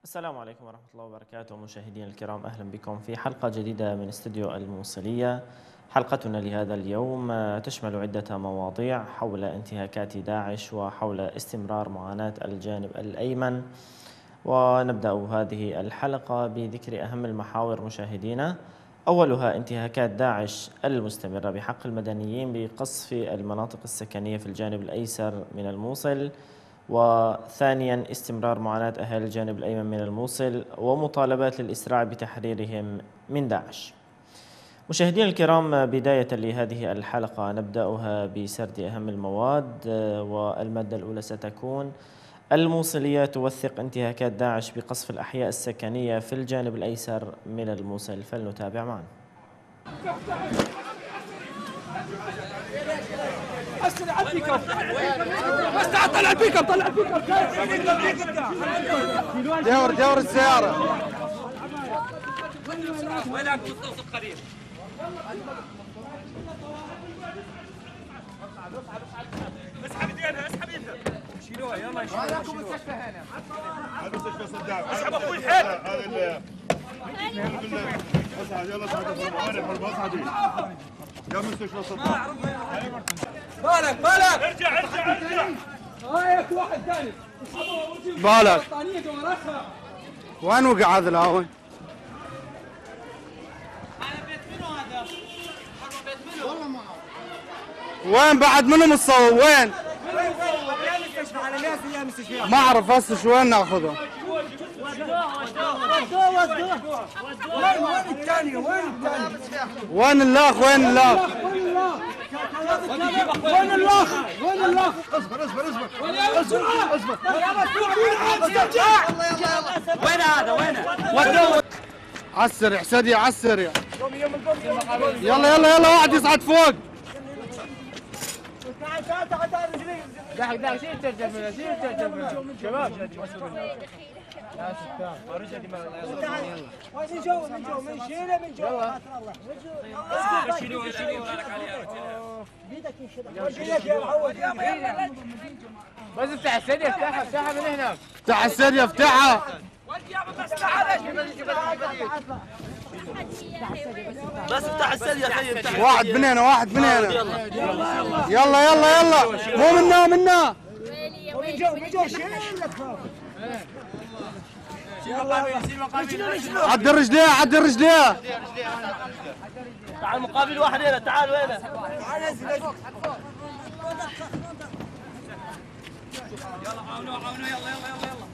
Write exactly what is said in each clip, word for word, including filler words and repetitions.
السلام عليكم ورحمة الله وبركاته مشاهدينا الكرام، أهلا بكم في حلقة جديدة من استديو الموصلية. حلقتنا لهذا اليوم تشمل عدة مواضيع حول انتهاكات داعش وحول استمرار معاناة الجانب الأيمن. ونبدأ هذه الحلقة بذكر أهم المحاور مشاهدينا. أولها انتهاكات داعش المستمرة بحق المدنيين بقصف المناطق السكنية في الجانب الأيسر من الموصل، وثانيا استمرار معاناة أهالي الجانب الأيمن من الموصل ومطالبات للإسراع بتحريرهم من داعش. مشاهدينا الكرام، بداية لهذه الحلقة نبدأها بسرد أهم المواد، والمادة الأولى ستكون: الموصلية توثق انتهاكات داعش بقصف الأحياء السكنية في الجانب الأيسر من الموصل، فلنتابع معا. اسرع البيك اب بس تعال طلع البيك اب طلع البيك اب دور دور السيارة. وينك مستوصف قريب؟ اسحب ايدينا اسحب ايدنا شيلوها يلا شيلوها. مالكم مستشفى هنا؟ المستشفى صدام. اسحب اخوي الحين. اصعد يلا اصعد اصعد يا مستشفى صدام. بالك بالك ارجع ارجع ارجع. هايك واحد ثاني. بالك وين وقع هذا الهاوي؟ هذا بيت منو هذا؟ بيت منو؟ والله ما وين بعد منهم الصوب وين؟ وين مستشفى على ناس يا مستشفى؟ ما اعرف هسه شو وين ناخذهم؟ وين الثانية؟ وين الثانية؟ وين الاخ وين الاخ؟ وين الاخ؟ وين الاخ؟ اصبر اصبر اصبر اصبر اصبر وين هذا؟ وين؟ عالسريع سدي عالسريع. يلا يلا يلا واحد يصعد فوق. تعال تعال تعال تعال رجلي. دحك دحك شيل الترجمة شيل الترجمة شباب. لا ستان رجلي ما يلا من جو من جو من شيله من جو يلا شيلوه شيلوه لك عليه بيدك يشيل يا معود. بس افتح السدي افتحها افتحها من هناك. افتح السريع افتحها. بس افتح السد يا خيي افتح. واحد من هنا واحد من هنا. يلا يلا يلا مو منا منا. من جو من جو شيل عد الرجليه عد الرجليه. تعال مقابل واحد هنا، تعال وينه؟ تعال نزل يلا عاونوا عاونوا يلا يلا يلا يلا.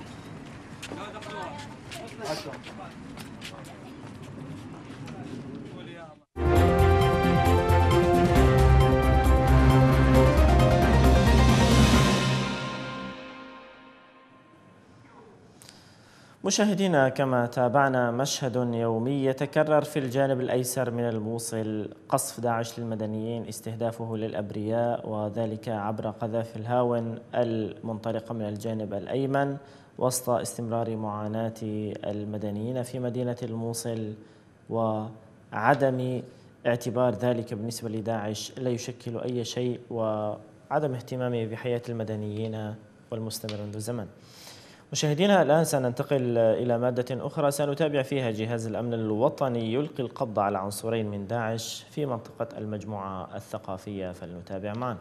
مشاهدينا، كما تابعنا مشهد يومي يتكرر في الجانب الأيسر من الموصل: قصف داعش للمدنيين، استهدافه للأبرياء، وذلك عبر قذائف الهاون المنطلقة من الجانب الأيمن، وسط استمرار معاناة المدنيين في مدينة الموصل، وعدم اعتبار ذلك بالنسبة لداعش لا يشكل أي شيء، وعدم اهتمامه بحياة المدنيين والمستمر منذ زمن. مشاهدينا، الآن سننتقل إلى مادة أخرى سنتابع فيها جهاز الأمن الوطني يلقي القبض على عنصرين من داعش في منطقة المجموعة الثقافية، فلنتابع معا.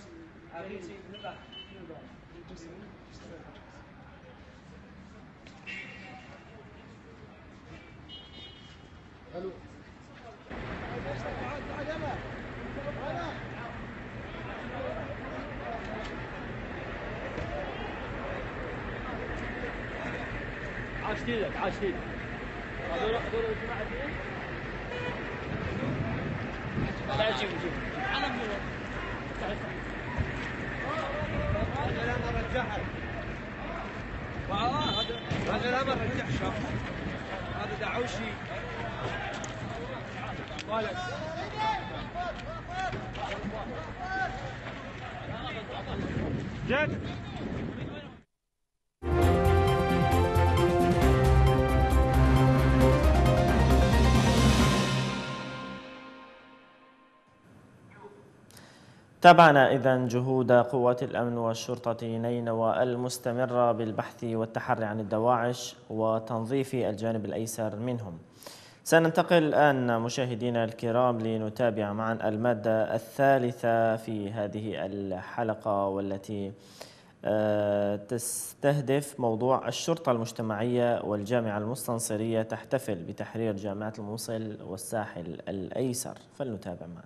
عاش ايدك عاش ايدك هذول هذول الجماعه دي تعال شوف شوف هذا الامر رجعها هذا الامر رجعها هذا دعوشي قالك جد تابعنا إذن جهود قوات الأمن والشرطة نينوى المستمرة بالبحث والتحري عن الدواعش وتنظيف الجانب الأيسر منهم. سننتقل الآن مشاهدينا الكرام لنتابع معا المادة الثالثة في هذه الحلقة، والتي تستهدف موضوع الشرطة المجتمعية والجامعة المستنصرية تحتفل بتحرير جامعة الموصل والساحل الأيسر. فلنتابع معا.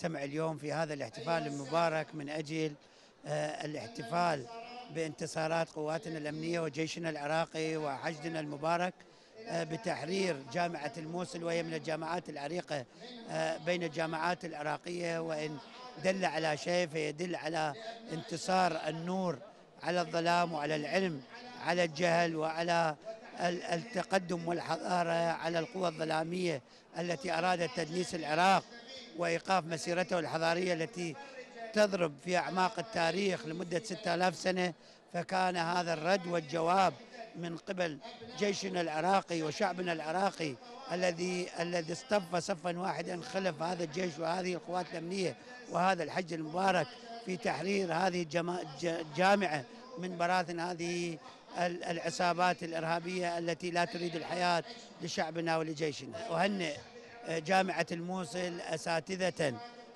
نجتمع اليوم في هذا الاحتفال المبارك من أجل الاحتفال بانتصارات قواتنا الأمنية وجيشنا العراقي وحشدنا المبارك بتحرير جامعة الموصل، وهي من الجامعات العريقة بين الجامعات العراقية، وإن دل على شيء فيدل على انتصار النور على الظلام، وعلى العلم على الجهل، وعلى التقدم والحضارة على القوى الظلامية التي أرادت تدنيس العراق وإيقاف مسيرته الحضارية التي تضرب في أعماق التاريخ لمدة ستة آلاف سنة. فكان هذا الرد والجواب من قبل جيشنا العراقي وشعبنا العراقي الذي الذي اصطف صفا واحدا خلف هذا الجيش وهذه القوات الأمنية وهذا الحج المبارك في تحرير هذه الجامعة من براثن هذه العصابات الإرهابية التي لا تريد الحياة لشعبنا ولجيشنا. أهنئ جامعة الموصل أساتذة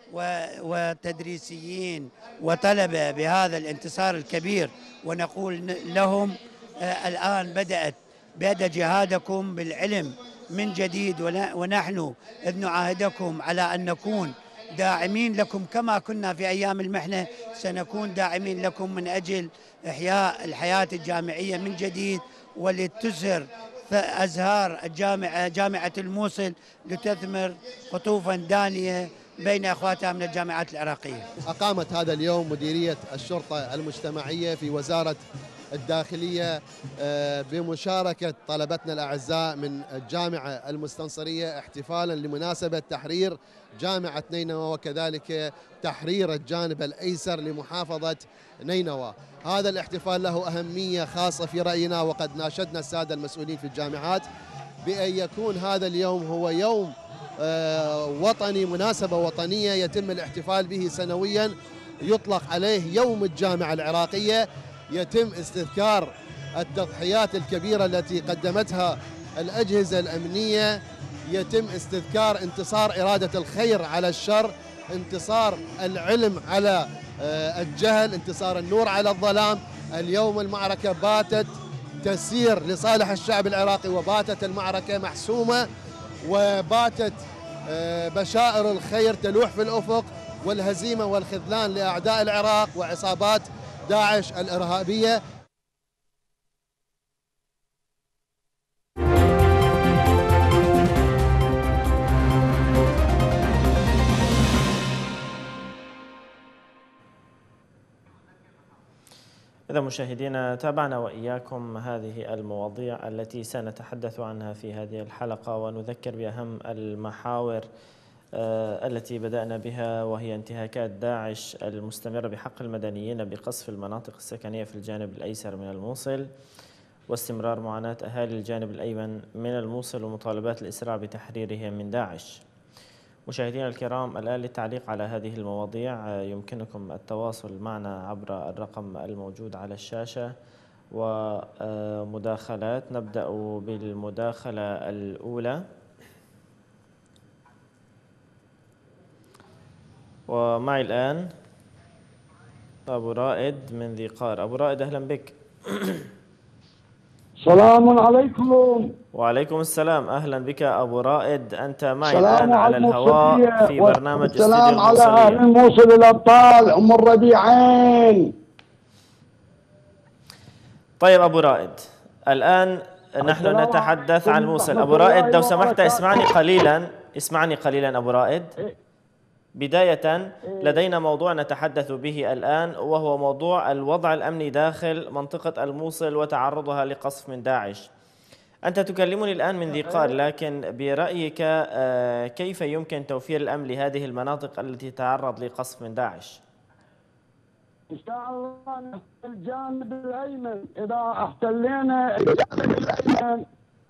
وتدريسيين وطلبة بهذا الانتصار الكبير، ونقول لهم الآن بدأت بدأ جهادكم بالعلم من جديد، ونحن إذ نعاهدكم على أن نكون داعمين لكم كما كنا في أيام المحنة، سنكون داعمين لكم من أجل إحياء الحياة الجامعية من جديد، ولتزهر أزهار الجامعة جامعة الموصل لتثمر قطوفا دانية بين أخواتها من الجامعات العراقية. أقامت هذا اليوم مديرية الشرطة المجتمعية في وزارة الداخلية بمشاركة طلبتنا الأعزاء من الجامعة المستنصرية احتفالا لمناسبة تحرير جامعة نينوى، وكذلك تحرير الجانب الأيسر لمحافظة نينوى. هذا الاحتفال له أهمية خاصة في رأينا، وقد ناشدنا السادة المسؤولين في الجامعات بأن يكون هذا اليوم هو يوم وطني، مناسبة وطنية يتم الاحتفال به سنويا، يطلق عليه يوم الجامعة العراقية. يتم استذكار التضحيات الكبيرة التي قدمتها الأجهزة الأمنية، يتم استذكار انتصار إرادة الخير على الشر، انتصار العلم على الجهل، انتصار النور على الظلام. اليوم المعركة باتت تسير لصالح الشعب العراقي، وباتت المعركة محسومة، وباتت بشائر الخير تلوح في الأفق، والهزيمة والخذلان لأعداء العراق وعصابات داعش الإرهابية. إذا مشاهدينا، تابعنا وإياكم هذه المواضيع التي سنتحدث عنها في هذه الحلقة، ونذكر بأهم المحاور التي بدأنا بها، وهي انتهاكات داعش المستمرة بحق المدنيين بقصف المناطق السكنية في الجانب الأيسر من الموصل، واستمرار معاناة أهالي الجانب الأيمن من الموصل ومطالبات الإسراع بتحريرهم من داعش. مشاهدينا الكرام، الآن للتعليق على هذه المواضيع يمكنكم التواصل معنا عبر الرقم الموجود على الشاشة ومداخلات. نبدأ بالمداخلة الأولى، ومعي الآن أبو رائد من ذي قار. أبو رائد، أهلا بك. السلام عليكم. وعليكم السلام، أهلا بك أبو رائد. أنت معي الآن على الهواء في برنامج استوديو الموصلية. السلام على أهل الموصل الأبطال أم الربيعين. طيب أبو رائد، الآن نحن نتحدث عن الموصل. أبو رائد لو سمحت اسمعني قليلا، اسمعني قليلا أبو رائد. بداية لدينا موضوع نتحدث به الآن، وهو موضوع الوضع الأمني داخل منطقة الموصل وتعرضها لقصف من داعش. أنت تكلمني الآن من ذي قار، لكن برأيك كيف يمكن توفير الأمن لهذه المناطق التي تتعرض لقصف من داعش؟ إن شاء الله الجانب الأيمن إذا احتلينا الجانب الأيمن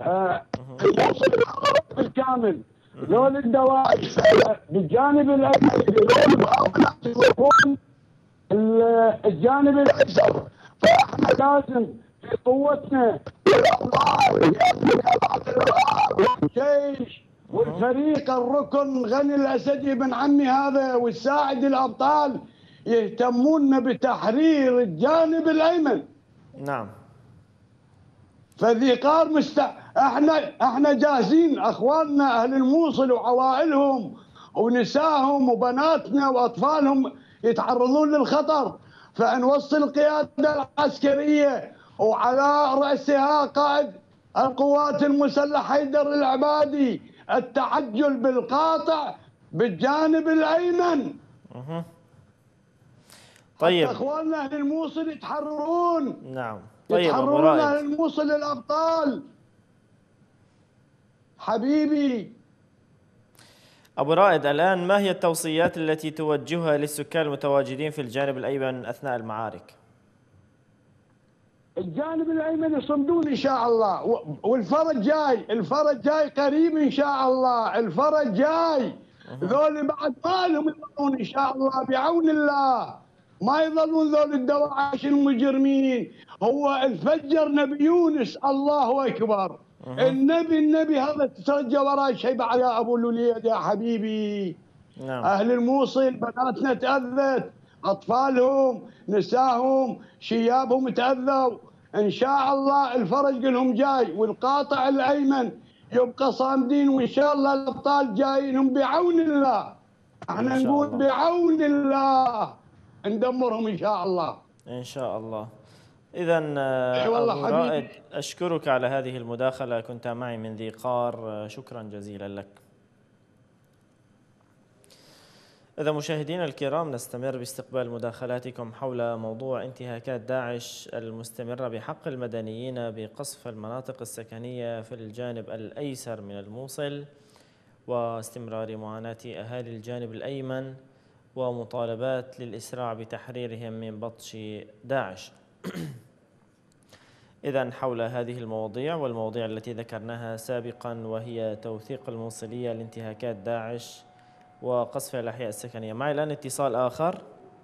بالكامل، ذول الدواعش بالجانب الايمن يكون الجانب الايسر، فاحنا لازم في قوتنا والجيش والفريق الركن غني الاسدي بن عمي هذا والساعد الابطال يهتمون بتحرير الجانب الايمن. نعم. فذي قار مست... احنا احنا جاهزين، اخواننا اهل الموصل وعوائلهم ونساهم وبناتنا وأطفالهم يتعرضون للخطر. فنوصل القيادة العسكرية وعلى رأسها قائد القوات المسلحة حيدر العبادي التعجل بالقاطع بالجانب الأيمن. طيب اخواننا اهل الموصل يتحررون. نعم. طيب يتحررون اهل الموصل الابطال. حبيبي ابو رائد، الان ما هي التوصيات التي توجهها للسكان المتواجدين في الجانب الايمن اثناء المعارك؟ الجانب الايمن يصمدون ان شاء الله، والفرج جاي، الفرج جاي قريب ان شاء الله، الفرج جاي. ذول بعد ما لهم يظلون ان شاء الله بعون الله، ما يظلون ذول الدواعش المجرمين. هو الفجر نبي يونس، الله اكبر. النبي النبي هذا تترجى وراه شيء بعد يا ابو الوليد يا حبيبي. نعم. اهل الموصل بناتنا تاذت، اطفالهم، نساهم، شيابهم تاذوا. ان شاء الله الفرج لهم جاي، والقاطع الايمن يبقى صامدين، وان شاء الله الابطال جايينهم بعون الله. احنا نقول بعون الله ندمرهم ان شاء الله. ان شاء الله. إذا أبو رائد أشكرك على هذه المداخلة، كنت معي من ذي قار، شكرا جزيلا لك. إذا مشاهدينا الكرام نستمر باستقبال مداخلاتكم حول موضوع انتهاكات داعش المستمرة بحق المدنيين بقصف المناطق السكنية في الجانب الأيسر من الموصل، واستمرار معاناة أهالي الجانب الأيمن، ومطالبات للإسراع بتحريرهم من بطش داعش. إذن حول هذه المواضيع والمواضيع التي ذكرناها سابقا، وهي توثيق الموصلية لانتهاكات داعش وقصف الأحياء السكنية. معي الآن اتصال آخر،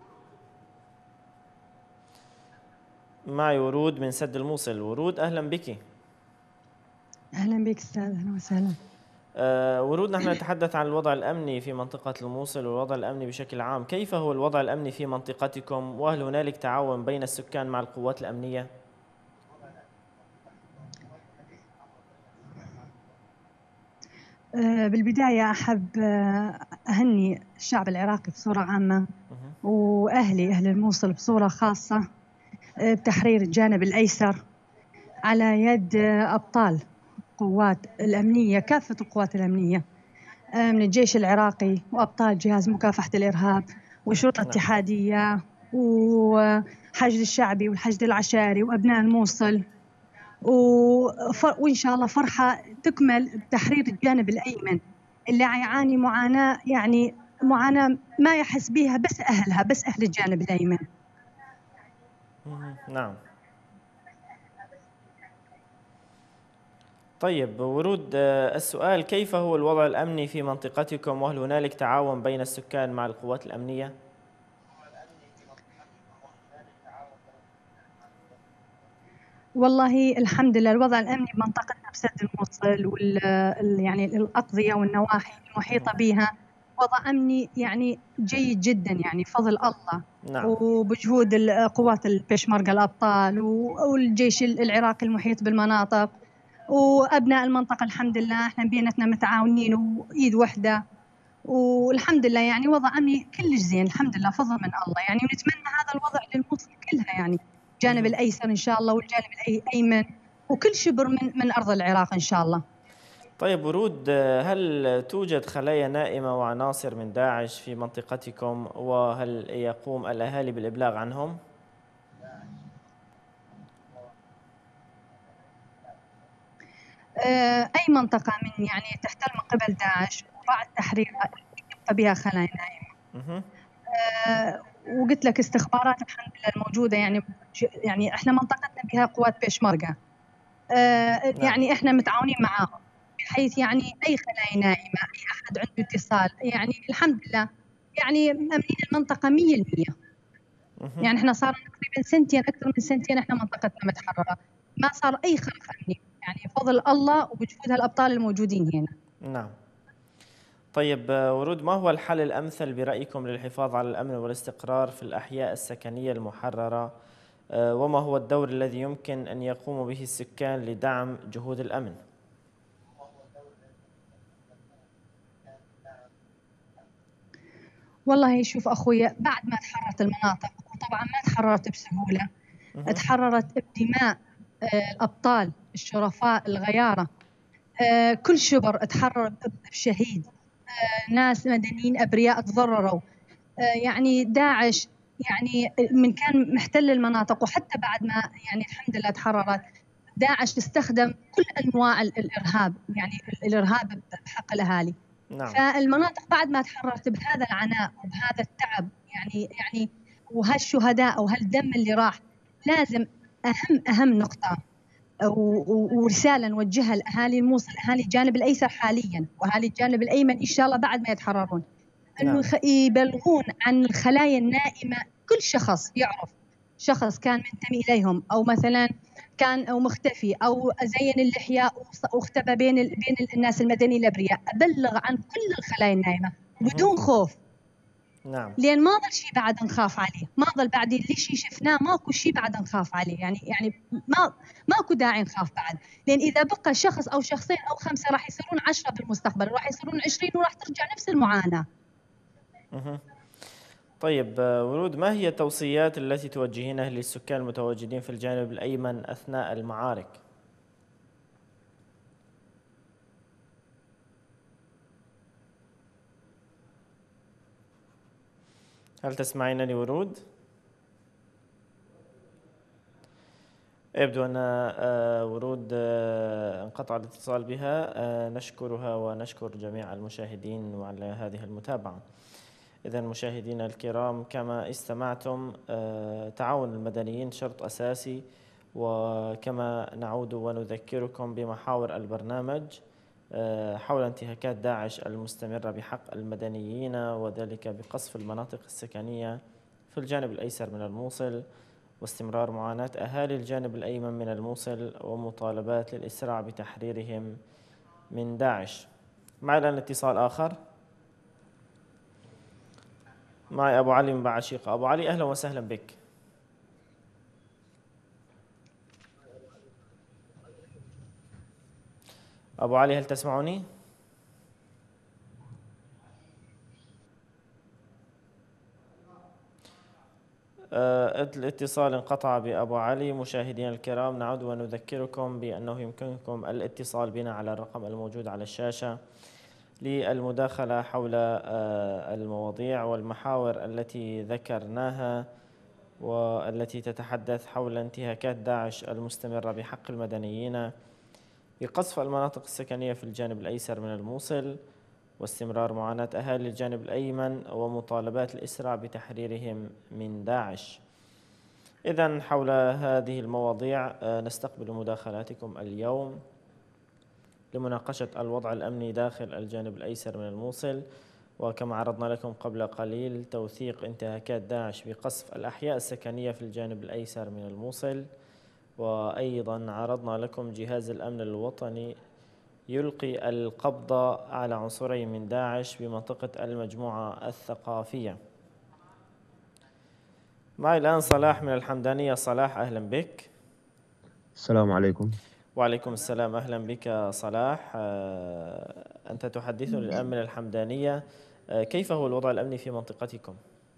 معي ورود من سد الموصل. ورود أهلا بك. أهلا بك أستاذ، أهلا وسهلا. أه ورود، نحن نتحدث عن الوضع الأمني في منطقة الموصل والوضع الأمني بشكل عام. كيف هو الوضع الأمني في منطقتكم، وهل هنالك تعاون بين السكان مع القوات الأمنية؟ بالبداية أحب أهني الشعب العراقي بصورة عامة وأهلي أهل الموصل بصورة خاصة بتحرير الجانب الأيسر على يد أبطال القوات الأمنية، كافة القوات الأمنية من الجيش العراقي وأبطال جهاز مكافحة الإرهاب والشرطة الاتحادية وحشد الشعبي والحشد العشائري وأبناء الموصل، وإن شاء الله فرحة تكمل بتحرير الجانب الأيمن اللي يعاني معاناة، يعني معاناة ما يحس بها بس أهلها، بس أهل الجانب الأيمن. نعم. طيب ورود، السؤال كيف هو الوضع الأمني في منطقتكم، وهل هنالك تعاون بين السكان مع القوات الأمنية؟ والله الحمد لله الوضع الأمني بمنطقتنا بسد الموصل وال يعني الأقضية والنواحي المحيطة بها وضع أمني يعني جيد جدا، يعني فضل الله. نعم. وبجهود القوات البيشمركة الأبطال والجيش العراقي المحيط بالمناطق وأبناء المنطقة، الحمد لله احنا بيناتنا متعاونين وإيد واحدة، والحمد لله يعني وضع أمني كلش زين الحمد لله، فضل من الله يعني. ونتمنى هذا الوضع للموصل كلها، يعني الجانب الأيسر إن شاء الله والجانب الأيمن وكل شبر من من أرض العراق إن شاء الله. طيب ورود، هل توجد خلايا نائمة وعناصر من داعش في منطقتكم، وهل يقوم الأهالي بالإبلاغ عنهم؟ أي منطقة من يعني تحتل من قبل داعش وبعد تحريرها يبقى بها خلايا نائمة. أه وقلت لك استخبارات الحمد لله الموجودة، يعني يعني احنا منطقتنا بها قوات بيشمركة، أه يعني احنا متعاونين معاهم بحيث يعني أي خلايا نائمة، أي أحد عنده اتصال، يعني الحمد لله يعني مأمنين المنطقة مية بالمية. يعني احنا صار تقريبا سنتين، أكثر من سنتين احنا منطقتنا متحررة، ما صار أي خلف أمني، يعني فضل الله وبجهود هالأبطال الموجودين هنا. نعم. طيب ورود، ما هو الحل الأمثل برأيكم للحفاظ على الأمن والاستقرار في الأحياء السكنية المحررة، وما هو الدور الذي يمكن أن يقوم به السكان لدعم جهود الأمن؟ والله شوف أخويا، بعد ما تحررت المناطق، وطبعا ما تحررت بسهولة، تحررت بدماء الأبطال الشرفاء الغيارة، كل شبر تحرر بشهيد، ناس مدنيين أبرياء تضرروا، يعني داعش يعني من كان محتل المناطق، وحتى بعد ما يعني الحمد لله تحررت، داعش استخدم كل أنواع الإرهاب، يعني الإرهاب بحق الأهالي. نعم. فالمناطق بعد ما تحررت بهذا العناء وبهذا التعب، يعني يعني وهالشهداء وهالدم اللي راح، لازم أهم أهم نقطة ورسالة نوجهها لأهالي الموصل، أهالي الجانب الأيسر حاليا وأهالي الجانب الأيمن إن شاء الله بعد ما يتحررون، أنه نعم. يبلغون عن الخلايا النائمة. كل شخص يعرف شخص كان منتمي إليهم، أو مثلا كان أو مختفي أو زين اللحية واختفى بين بين الناس المدنيين الأبرياء، أبلغ عن كل الخلايا النائمة بدون خوف. نعم. لأن ما ظل شيء بعد نخاف عليه، ما ظل بعد اللي شيء شفناه ماكو شيء بعد نخاف عليه، يعني يعني ما ماكو داعي نخاف بعد، لأن إذا بقى شخص أو شخصين أو خمسة راح يصيرون عشرة بالمستقبل، وراح يصيرون عشرين، وراح ترجع نفس المعاناة. اها. طيب ورود، ما هي التوصيات التي توجهينها للسكان المتواجدين في الجانب الأيمن أثناء المعارك؟ هل تسمعينني ورود؟ يبدو أن ورود انقطع الاتصال بها. نشكرها ونشكر جميع المشاهدين على هذه المتابعة. إذا مشاهدينا الكرام، كما استمعتم، تعاون المدنيين شرط أساسي، وكما نعود ونذكركم بمحاور البرنامج حول انتهاكات داعش المستمرة بحق المدنيين، وذلك بقصف المناطق السكنية في الجانب الأيسر من الموصل، واستمرار معاناة أهالي الجانب الأيمن من الموصل، ومطالبات للإسراع بتحريرهم من داعش. معي الآن اتصال آخر. معي أبو علي من بعشيقة. أبو علي، أهلا وسهلا بك. أبو علي، هل تسمعني؟ الاتصال انقطع بأبو علي. مشاهدينا الكرام، نعود ونذكركم بأنه يمكنكم الاتصال بنا على الرقم الموجود على الشاشة للمداخلة حول المواضيع والمحاور التي ذكرناها، والتي تتحدث حول انتهاكات داعش المستمرة بحق المدنيين بقصف المناطق السكنية في الجانب الأيسر من الموصل، واستمرار معاناة أهالي الجانب الأيمن، ومطالبات الإسراع بتحريرهم من داعش. إذن حول هذه المواضيع نستقبل مداخلاتكم اليوم لمناقشة الوضع الأمني داخل الجانب الأيسر من الموصل، وكما عرضنا لكم قبل قليل توثيق انتهاكات داعش بقصف الأحياء السكنية في الجانب الأيسر من الموصل، وأيضا عرضنا لكم جهاز الأمن الوطني يلقي القبض على عنصرين من داعش بمنطقة المجموعة الثقافية. معي الآن صلاح من الحمدانية. صلاح، أهلا بك. السلام عليكم. وعليكم السلام، أهلا بك صلاح. أنت تحدثني الآن من الحمدانية، كيف هو الوضع الأمني في منطقتكم؟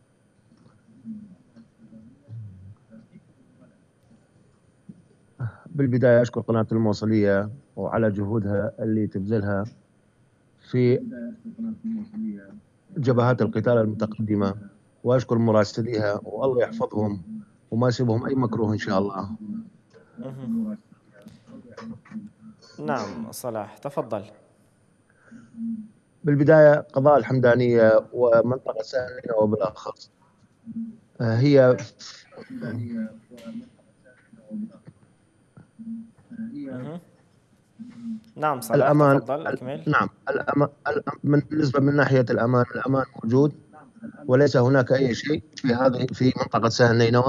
بالبداية أشكر قناة الموصلية وعلى جهودها اللي تبذلها في جبهات القتال المتقدمة، وأشكر مراسليها والله يحفظهم وما يسيبهم أي مكروه إن شاء الله. نعم صلاح، تفضل. بالبداية قضاء الحمدانية ومنطقة سالمة وبالأخص هي نعم صلاح، الأمان. تفضل أكمل. نعم الأمان من بالنسبة من ناحية الأمان، الأمان موجود وليس هناك أي شيء في هذه في منطقة سهل نينوى.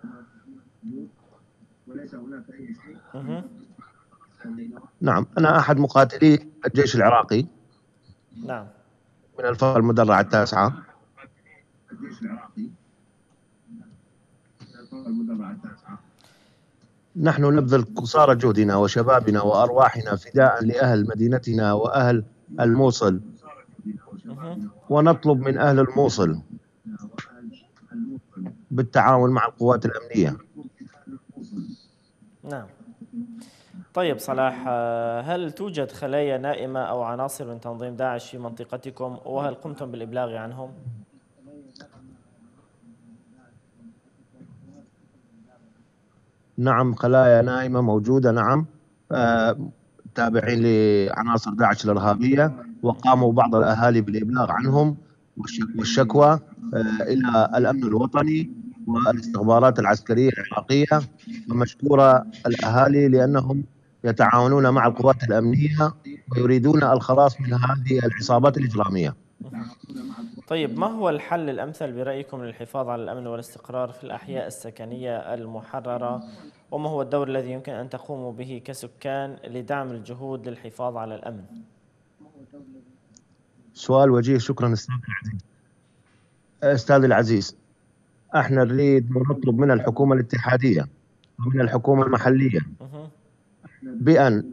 نعم، أنا أحد مقاتلي الجيش العراقي. نعم. من الفرقة المدرعة التاسعة. نحن نبذل قصارى جهدنا وشبابنا وأرواحنا فداء لأهل مدينتنا وأهل الموصل ونطلب من أهل الموصل بالتعاون مع القوات الأمنية. نعم. طيب صلاح، هل توجد خلايا نائمة أو عناصر من تنظيم داعش في منطقتكم، وهل قمتم بالإبلاغ عنهم؟ نعم، خلايا نائمة موجودة، نعم، آه، تابعين لعناصر داعش الإرهابية، وقاموا بعض الأهالي بالإبلاغ عنهم والشكوى آه، إلى الأمن الوطني والاستخبارات العسكرية العراقية. ومشكورة الأهالي لأنهم يتعاونون مع القوات الأمنية ويريدون الخلاص من هذه العصابات الإجرامية. طيب، ما هو الحل الأمثل برأيكم للحفاظ على الأمن والاستقرار في الأحياء السكنية المحررة، وما هو الدور الذي يمكن أن تقوموا به كسكان لدعم الجهود للحفاظ على الأمن؟ سؤال وجيه، شكرا أستاذ العزيز. أستاذ العزيز، احنا نريد ونطلب من الحكومة الاتحادية ومن الحكومة المحلية بأن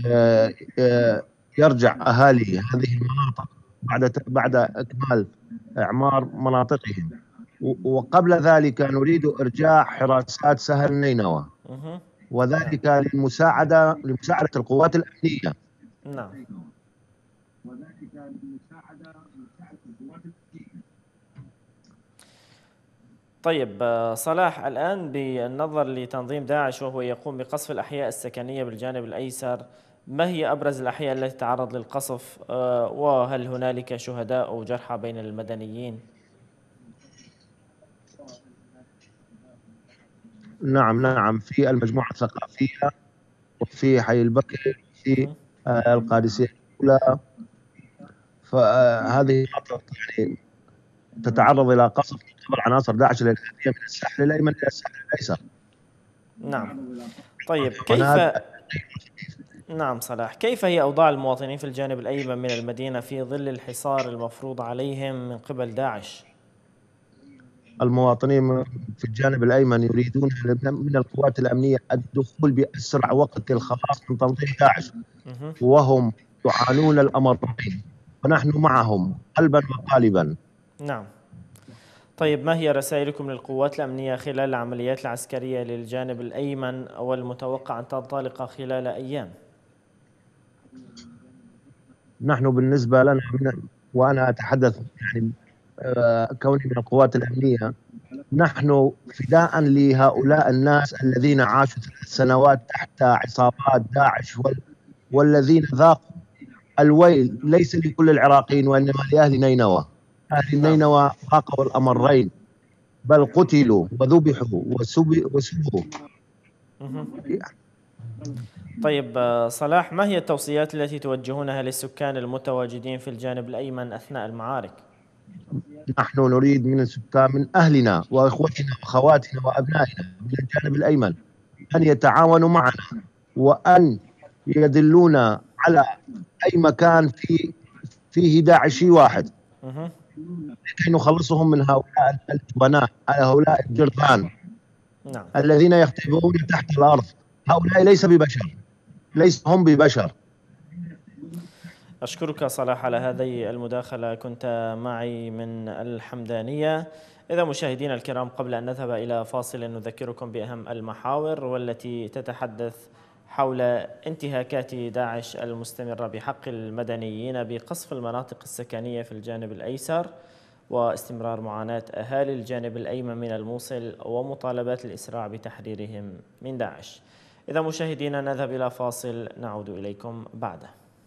يرجع أهالي هذه المناطق بعد بعد إكمال إعمار مناطقهم، وقبل ذلك نريد إرجاع حراسات سهل نينوى، وذلك للمساعدة لمساعدة القوات الأمنية. نعم. طيب صلاح، الآن بالنظر لتنظيم داعش وهو يقوم بقصف الأحياء السكنية بالجانب الأيسر، ما هي أبرز الأحياء التي تعرض للقصف، وهل هنالك شهداء أو جرحى بين المدنيين؟ نعم نعم، في المجموعة الثقافية وفي حي البكر في القادسية الأولى، فهذه يعني تتعرض إلى قصف من قبل عناصر داعش الإرهابية من الساحل الأيمن إلى الساحل الأيسر. نعم. طيب كيف نعم صلاح، كيف هي أوضاع المواطنين في الجانب الأيمن من المدينة في ظل الحصار المفروض عليهم من قبل داعش؟ المواطنين في الجانب الأيمن يريدون من القوات الأمنية الدخول بأسرع وقت للخلاص من تنظيم داعش، وهم يعانون الأمرين ونحن معهم قلبا وقالبا. نعم. طيب، ما هي رسائلكم للقوات الأمنية خلال العمليات العسكرية للجانب الأيمن والمتوقع أن تنطلق خلال أيام؟ نحن بالنسبة لنا من وأنا أتحدث يعني آه كوني من القوات الأمنية، نحن فداء لهؤلاء الناس الذين عاشوا ثلاث سنوات تحت عصابات داعش وال والذين ذاقوا الويل ليس لكل العراقيين وإنما لأهل نينوى. أهل نينوى ذاقوا الأمرين، بل قتلوا وذبحوا وسبوا. طيب صلاح، ما هي التوصيات التي توجهونها للسكان المتواجدين في الجانب الأيمن أثناء المعارك؟ نحن نريد من السكان من أهلنا وإخوتنا وأخواتنا وأبنائنا من الجانب الأيمن أن يتعاونوا معنا وأن يدلونا على أي مكان في فيه داعشي واحد لكي نخلصهم من هؤلاء الجبناء، هؤلاء الجرذان نعم. الذين يختبئون تحت الأرض. هؤلاء ليس ببشر، ليس هم ببشر. أشكرك صلاح على هذه المداخلة، كنت معي من الحمدانية. إذا مشاهدينا الكرام، قبل أن نذهب إلى فاصل نذكركم بأهم المحاور والتي تتحدث حول انتهاكات داعش المستمرة بحق المدنيين بقصف المناطق السكنية في الجانب الأيسر، واستمرار معاناة أهالي الجانب الأيمن من الموصل، ومطالبات الإسراع بتحريرهم من داعش. إذا مشاهدينا نذهب إلى فاصل، نعود إليكم بعده.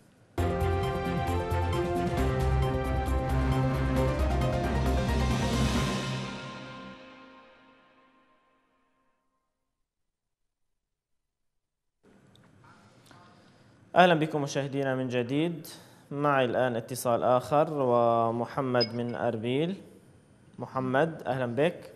أهلا بكم مشاهدينا من جديد. معي الآن اتصال آخر ومحمد من أربيل. محمد، أهلا بك.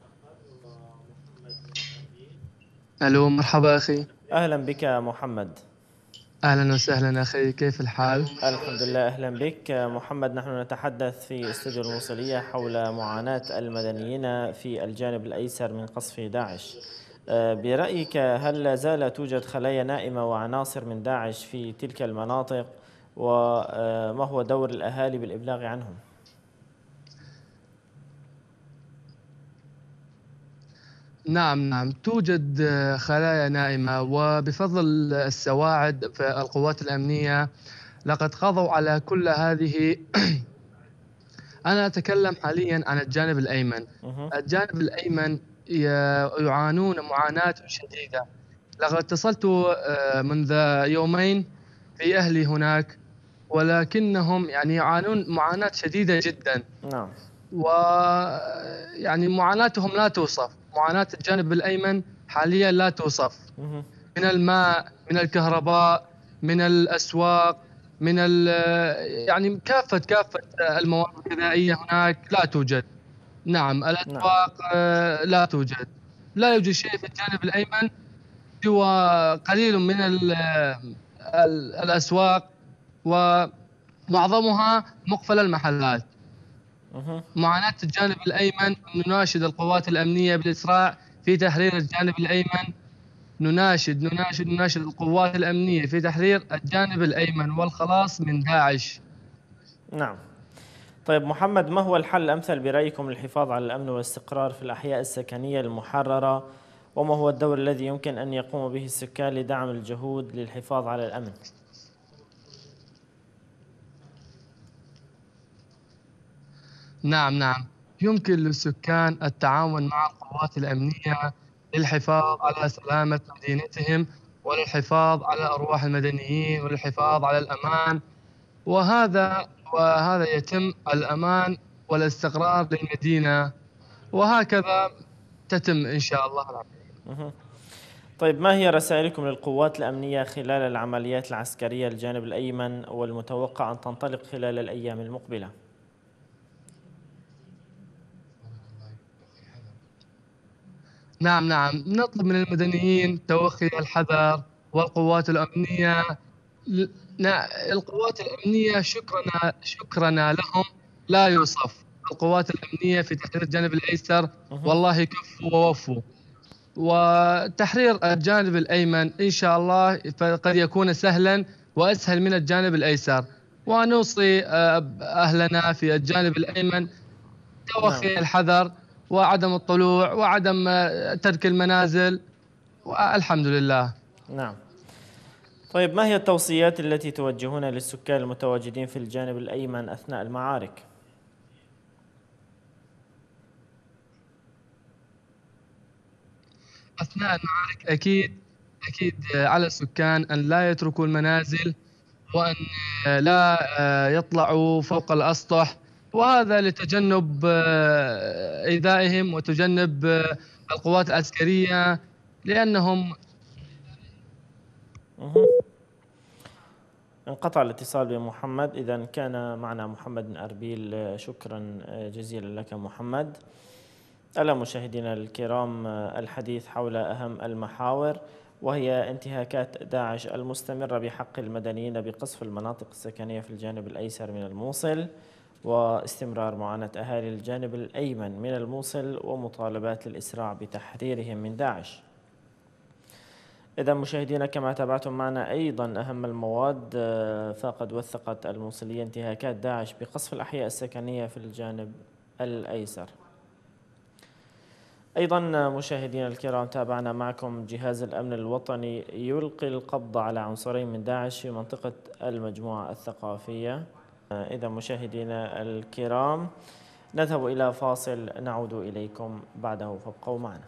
ألو، مرحبا أخي. أهلا بك محمد. أهلا وسهلا أخي، كيف الحال؟ الحمد لله. أهلا بك محمد. نحن نتحدث في استوديو الموصلية حول معاناة المدنيين في الجانب الأيسر من قصف داعش. برأيك هل لا زال توجد خلايا نائمة وعناصر من داعش في تلك المناطق، وما هو دور الأهالي بالإبلاغ عنهم؟ نعم نعم توجد خلايا نائمة، وبفضل السواعد في القوات الأمنية لقد قضوا على كل هذه. أنا أتكلم حاليا عن الجانب الأيمن. الجانب الأيمن يعانون معاناة شديدة. لقد اتصلت منذ يومين في أهلي هناك، ولكنهم يعني يعانون معاناة شديدة جدا. نعم. ويعني معاناتهم لا توصف. معاناة الجانب الأيمن حاليا لا توصف، من الماء، من الكهرباء، من الأسواق، من يعني كافة كافة المواد الغذائية هناك لا توجد. نعم الأسواق نعم. لا توجد، لا يوجد شيء في الجانب الأيمن سوى قليل من ال ال الأسواق، ومعظمها مقفل المحلات. معاناة الجانب الأيمن. نناشد القوات الأمنية بالإسراع في تحرير الجانب الأيمن. نناشد نناشد نناشد القوات الأمنية في تحرير الجانب الأيمن والخلاص من داعش. نعم. طيب محمد، ما هو الحل الأمثل برأيكم للحفاظ على الأمن والاستقرار في الأحياء السكنية المحررة، وما هو الدور الذي يمكن أن يقوم به السكان لدعم الجهود للحفاظ على الأمن؟ نعم نعم يمكن للسكان التعاون مع القوات الأمنية للحفاظ على سلامة مدينتهم، وللحفاظ على أرواح المدنيين، وللحفاظ على الأمان، وهذا وهذا يتم الأمان والاستقرار للمدينة، وهكذا تتم إن شاء الله العظيم. طيب ما هي رسائلكم للقوات الأمنية خلال العمليات العسكرية للجانب الأيمن والمتوقع أن تنطلق خلال الأيام المقبلة؟ نعم نعم نطلب من المدنيين توخي الحذر، والقوات الأمنية القوات الأمنية شكرنا شكرنا لهم لا يوصف. القوات الأمنية في تحرير الجانب الأيسر والله كفوا ووفوا، وتحرير الجانب الأيمن إن شاء الله قد يكون سهلا وأسهل من الجانب الأيسر. ونوصي أهلنا في الجانب الأيمن توخي الحذر وعدم الطلوع وعدم ترك المنازل، والحمد لله. نعم. طيب ما هي التوصيات التي توجهونها للسكان المتواجدين في الجانب الأيمن أثناء المعارك؟ أثناء المعارك أكيد أكيد على السكان أن لا يتركوا المنازل، وأن لا يطلعوا فوق الأسطح، وهذا لتجنب إيذائهم وتجنب القوات العسكرية لأنهم. انقطع الاتصال بمحمد. إذا كان معنا محمد بن أربيل، شكرا جزيلا لك محمد. الآن مشاهدينا الكرام الحديث حول أهم المحاور، وهي انتهاكات داعش المستمرة بحق المدنيين بقصف المناطق السكنية في الجانب الأيسر من الموصل، واستمرار معاناة أهالي الجانب الأيمن من الموصل، ومطالبات للإسراع بتحريرهم من داعش. إذا مشاهدينا كما تابعتم معنا أيضا أهم المواد، فقد وثقت الموصلية انتهاكات داعش بقصف الأحياء السكنية في الجانب الأيسر. أيضا مشاهدينا الكرام تابعنا معكم جهاز الأمن الوطني يلقي القبض على عنصرين من داعش في منطقة المجموعة الثقافية. إذا مشاهدينا الكرام نذهب إلى فاصل، نعود إليكم بعده فابقوا معنا.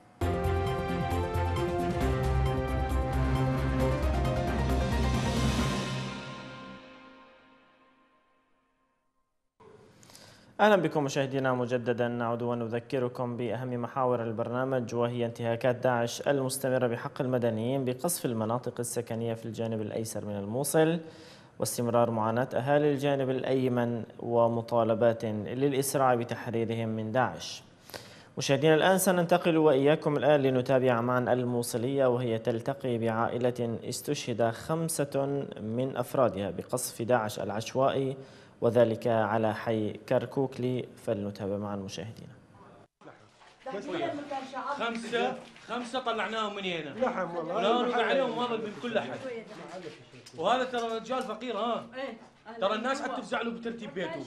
أهلا بكم مشاهدينا مجددا. نعود ونذكركم بأهم محاور البرنامج، وهي انتهاكات داعش المستمرة بحق المدنيين بقصف المناطق السكنية في الجانب الأيسر من الموصل، واستمرار معاناة أهالي الجانب الأيمن، ومطالبات للإسراع بتحريرهم من داعش. مشاهدينا الآن سننتقل وإياكم الآن لنتابع معا الموصلية، وهي تلتقي بعائلة استشهد خمسة من أفرادها بقصف داعش العشوائي، وذلك على حي كركوكلي. فلنتابع مع المشاهدين. خمسة خمسه طلعناهم من هنا لحم والله. لا نوقع عليهم ما من كل احد. وهذا ترى رجال فقير ها. ترى الناس حتى تزعلوا بترتيب بيته.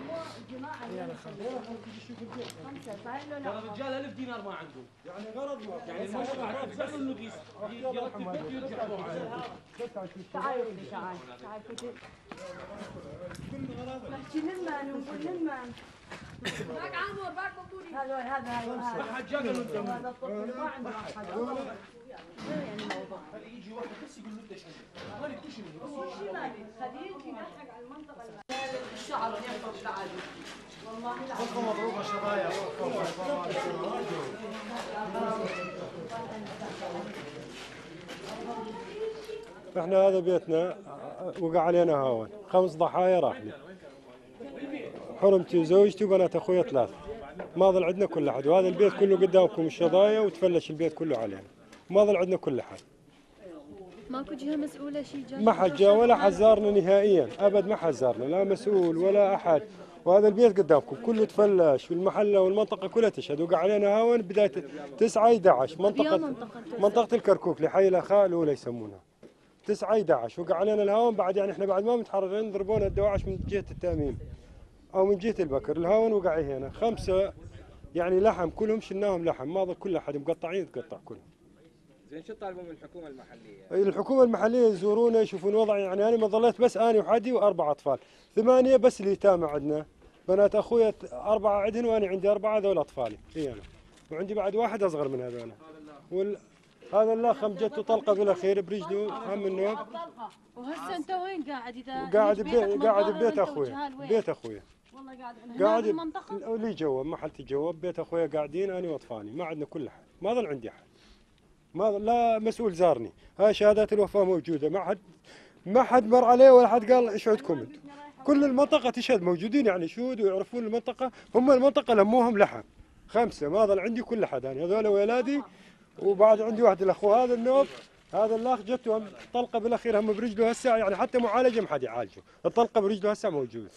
ترى الرجال ألف دينار ما عنده. يعني غرض يعني المشروع حتى تزعلوا انه يرتب بيته ويرجع روحه. تعال تعال تعال نحكي للمان ونقول للمان. باك عمر باك بطولي. هذا هذا هذا. ما حد جاك انت. هذا الطفل ما عنده حاجه. يعني الموضوع. يجي واحد بس يقول له انت شنو؟ مالك كل شيء بس. شيء مالي خليه يجي يضحك على المنطقه. الشعر يحفظ تعالي. والله لا. فوق مضروبه شظايا احنا هذا بيتنا وقع علينا هاون، خمس ضحايا راحنا. حرمتي وزوجتي وبنات اخويا ثلاث. ما ظل عندنا كل احد، وهذا البيت كله قدامكم الشظايا وتفلش البيت كله علينا. ما ظل عندنا كل احد. ماكو جهه مسؤوله شيء جاي؟ ما حد جاء ولا حد زارنا نهائيا، ابد ما حد زارنا، لا مسؤول ولا احد. وهذا البيت قدامكم كله تفلش، والمحله والمنطقه كلها تشهد. وقع علينا هاون بدايه تسعة أحد عشر منطقه منطقه الكركوك لحي الاخاء الاولى يسمونها. تسعة أحد عشر وقع علينا الهاون بعد، يعني احنا بعد ما متحررين ضربونا الدواعش من جهه التامين او من جهه البكر. الهاون وقع هنا خمسه يعني لحم كلهم شلناهم لحم، ما ظل كل احد مقطعين تقطع كلهم. زين شو تطالبون من الحكومه المحليه؟ الحكومه المحليه يزورونا يشوفون وضع. يعني انا ما ظليت بس اني وحدي واربع اطفال، ثمانيه بس اليتامى عندنا. بنات اخويا اربعه عندهن وانا عندي اربعه، ذول اطفالي اي انا. وعندي بعد واحد اصغر من هذول. وال... هذا الاخ جته طلقه بالاخير برجله هم النوم. وهسه انت وين قاعد؟ اذا قاعد ببيت قاعد ببيت اخويا. بيت اخويا والله قاعد قاعد بالمنطقه؟ لي جوا محلتي جوا ببيت اخويا قاعدين انا واطفالي، ما عندنا كل احد، ما ظل عندي احد. ما لا مسؤول زارني، هاي شهادات الوفاه موجوده، ما حد ما حد مر عليه ولا حد قال ايش عندكم انتم. كل المنطقه تشهد موجودين يعني شهود ويعرفون المنطقه، هم المنطقه لموهم لحم خمسه. ما ظل عندي كل احد يعني، هذول ولادي وبعد عندي واحد الاخو. هذا النوب هذا الاخ جته طلقه بالاخير هم برجله هسه، يعني حتى معالجه ما حد يعالجه، الطلقه برجله هسه موجوده.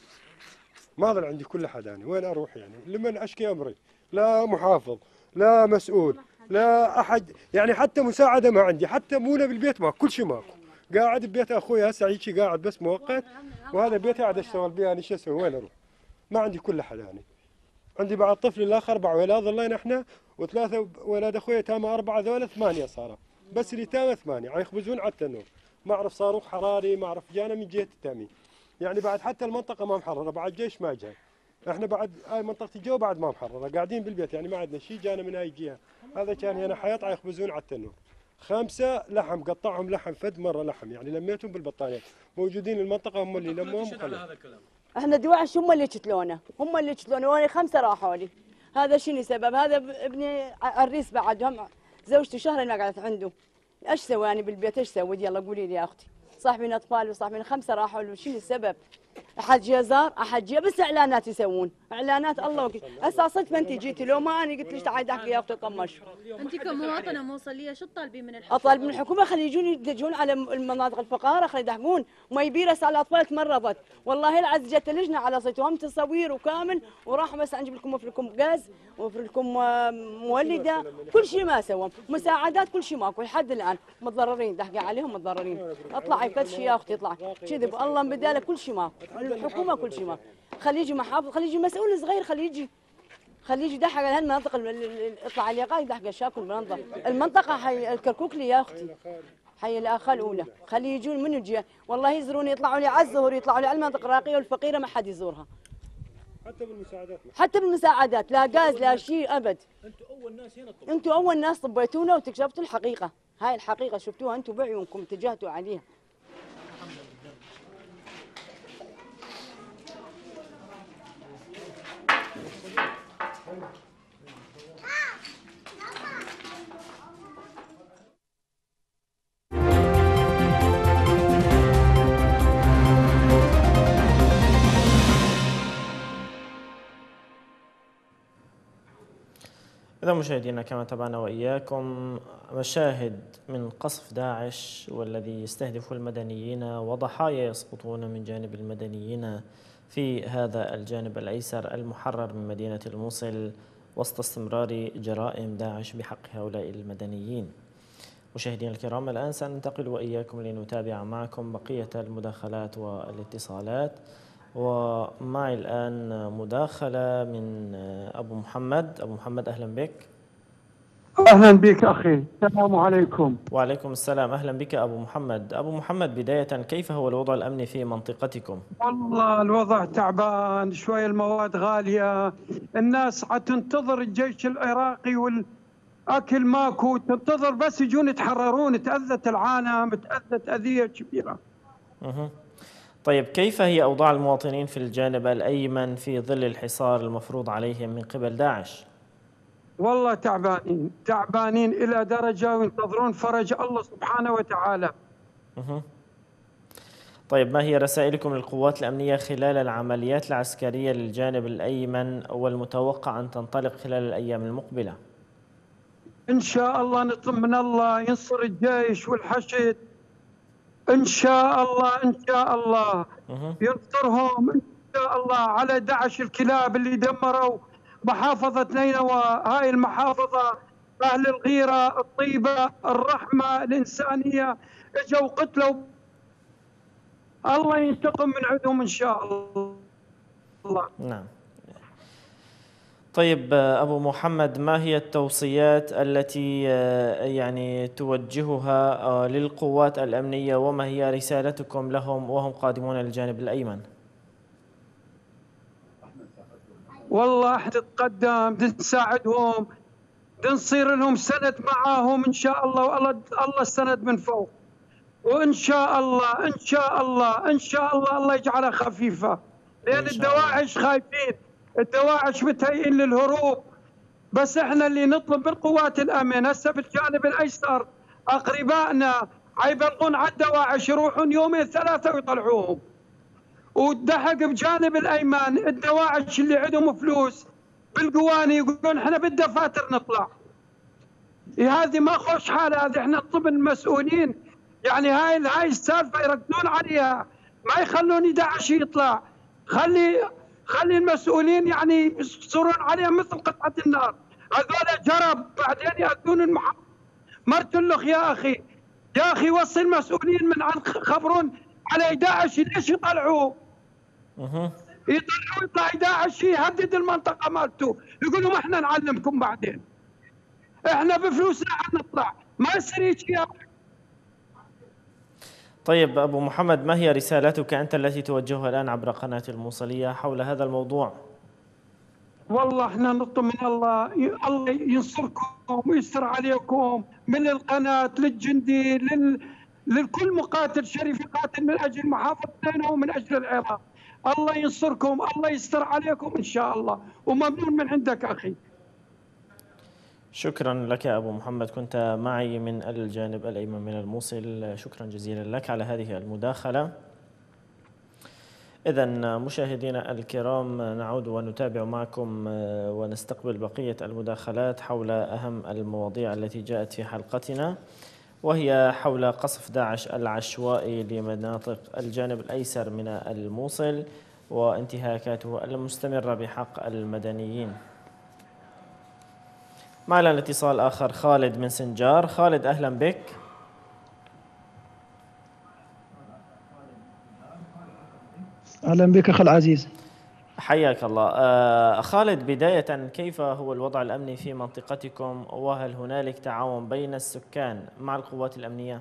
ما ظل عندي كل احد يعني، وين اروح يعني؟ لمن اشكي امري؟ لا محافظ لا مسؤول لا احد يعني، حتى مساعده ما عندي، حتى مونه بالبيت ماكو، كل شيء ماكو. قاعد ببيت اخوي هسه هيك قاعد بس مؤقت، وهذا بيتي قاعد اشتغل بيه. انا شو اسوي؟ وين اروح؟ ما عندي كل احد يعني. عندي بعد طفل الاخر اربع اولاد ظلينا احنا، وثلاثه اولاد اخوي يتامى اربعه، ذولا ثمانيه صاروا، بس اليتامى ثمانيه يعني يخبزون على التنور. ما اعرف صاروخ حراري، ما اعرف جانا من جهه التامين. يعني بعد حتى المنطقه ما محرره، بعد جيش ما جاي. احنا بعد هاي منطقه الجو بعد ما محرره، قاعدين بالبيت يعني ما عندنا شيء جانا من هاي الجهه. هذا كان هنا حياط يخبزون على التنور. خمسه لحم قطعهم لحم فد مره لحم يعني، لميتهم بالبطانيات موجودين المنطقه هم اللي لموهم وخلوهم. احنا دواعش هم اللي قتلونا، هم اللي قتلونا، وانا خمسه راحوا لي. هذا شنو سبب؟ هذا ابني عريس بعد، هم زوجته شهرين ما قعدت عنده. ايش سوي انا بالبيت؟ ايش سويت؟ يلا قولي لي يا اختي. صاحبين اطفال وصاحبين خمسه راحوا له، شنو السبب؟ احد جا زار، احد جا بس اعلانات يسوون، اعلانات الله وكيل. هسه صدفه انت جيتي، لو ما انا قلت لك تعالي احكي يا اختي طمش. انت كمواطنه موصليه شو تطالبين من الحكومه؟ اطالب من الحكومه خلي يجون يدجون على المناطق الفقاره، خلي يدحقون. ما يبي هسه الاطفال تمرضت، والله العز جت لجنه على صيتهم تصوير وكامل، وراحوا بس نجيب لكم وفر لكم غاز، وفر لكم مولده، كل شيء ما سووا، مساعدات كل شيء ماكو لحد الان، متضررين دحقي عليهم متضررين. اطلعي فتشي يا اختي اطلعي، كذب الله بداله كل شيء ماكو، الحكومه كل شيء ماكو. خلي يجي محافظ، خلي يجي مسؤول صغير، خلي يجي خلي يجي يدحق على هالمناطق، اطلع على اليقاي يدحق الشاكل المناطق، المنطقه حي الكركوكلي يا اختي، حي الاخا الاولى، خلي يجون من يجي، والله يزورون يطلعوا لي على الظهر، يطلعوا لي على المناطق الراقيه والفقيره ما حد يزورها. حتى بالمساعدات حتى بالمساعدات لا غاز لا شيء ابد. انتم اول ناس هنا طبعا. انتم اول ناس طبيتونا وتكشفتوا الحقيقه، هاي الحقيقه شفتوها انتم بعيونكم اتجهتوا عليها. إذا مشاهدينا كما تابعنا وإياكم مشاهد من قصف داعش والذي يستهدف المدنيين وضحايا يسقطون من جانب المدنيين في هذا الجانب الأيسر المحرر من مدينة الموصل وسط استمرار جرائم داعش بحق هؤلاء المدنيين. مشاهدينا الكرام، الآن سننتقل وإياكم لنتابع معكم بقية المداخلات والاتصالات. ومعي الآن مداخلة من أبو محمد. أبو محمد أهلا بك. أهلا بك أخي، السلام عليكم. وعليكم السلام، أهلا بك أبو محمد. أبو محمد، بداية كيف هو الوضع الأمني في منطقتكم؟ والله الوضع تعبان شوي، المواد غالية، الناس تنتظر الجيش العراقي والأكل ماكو، تنتظر بس يجون يتحررون، تأذت العالم، تأذت أذية كبيرة. أه. طيب كيف هي أوضاع المواطنين في الجانب الأيمن في ظل الحصار المفروض عليهم من قبل داعش؟ والله تعبانين تعبانين إلى درجة وينتظرون فرج الله سبحانه وتعالى. أه. طيب ما هي رسائلكم للقوات الأمنية خلال العمليات العسكرية للجانب الأيمن والمتوقع أن تنطلق خلال الأيام المقبلة؟ إن شاء الله نطلب من الله ينصر الجيش والحشد، إن شاء الله إن شاء الله ينصرهم إن شاء الله على داعش الكلاب اللي دمروا محافظة نينوى. هاي المحافظة أهل الغيرة، الطيبة، الرحمة، الإنسانية، اجوا قتلوا. الله ينتقم من عندهم إن شاء الله. نعم. طيب أبو محمد، ما هي التوصيات التي يعني توجهها للقوات الأمنية وما هي رسالتكم لهم وهم قادمون للجانب الأيمن؟ والله احنا نتقدم، نساعدهم، نصير لهم سند معاهم ان شاء الله، والله الله السند من فوق، وان شاء الله ان شاء الله ان شاء الله الله يجعلها خفيفه، لان الدواعش خايفين، الدواعش متهيئين للهروب. بس احنا اللي نطلب من قوات الامن هسه بالجانب الايسر اقربائنا حيبلغون على الدواعش، يروحون يومين ثلاثه ويطلعوهم. والدحق بجانب الايمن الدواعش اللي عندهم فلوس بالقواني يقولون احنا بالدفاتر نطلع. هذه ما خوش حاله، هذه احنا نطلب المسؤولين يعني هاي هاي السالفه يركزون عليها، ما يخلون داعش يطلع، خلي خلي المسؤولين يعني يصورون عليها مثل قطعه النار. هذول جرب بعدين ياذون المحافظ. مرتلخ يا اخي، يا اخي وصي المسؤولين من عن خبرون على داعش ليش يطلعوه؟ اها يطلعوا يطلع داعش يهدد المنطقه مالته، يقول لهم احنا نعلمكم بعدين. احنا بفلوسنا نطلع، ما يصير هيك يا اخي. طيب أبو محمد، ما هي رسالتك أنت التي توجهها الآن عبر قناة الموصلية حول هذا الموضوع؟ والله احنا نطلب من الله الله ينصركم ويستر عليكم، من القناة للجندي لل للكل مقاتل شريف يقاتل من أجل محافظتنا ومن أجل العراق. الله ينصركم، الله يستر عليكم إن شاء الله، وممنون من عندك أخي. شكرا لك أبو محمد، كنت معي من الجانب الأيمن من الموصل. شكرا جزيلا لك على هذه المداخلة. إذن مشاهدينا الكرام، نعود ونتابع معكم ونستقبل بقية المداخلات حول أهم المواضيع التي جاءت في حلقتنا، وهي حول قصف داعش العشوائي لمناطق الجانب الأيسر من الموصل وانتهاكاته المستمرة بحق المدنيين. معنا اتصال آخر، خالد من سنجار. خالد أهلا بك. أهلا بك أخي العزيز. حياك الله. آه خالد، بداية كيف هو الوضع الأمني في منطقتكم، وهل هنالك تعاون بين السكان مع القوات الأمنية؟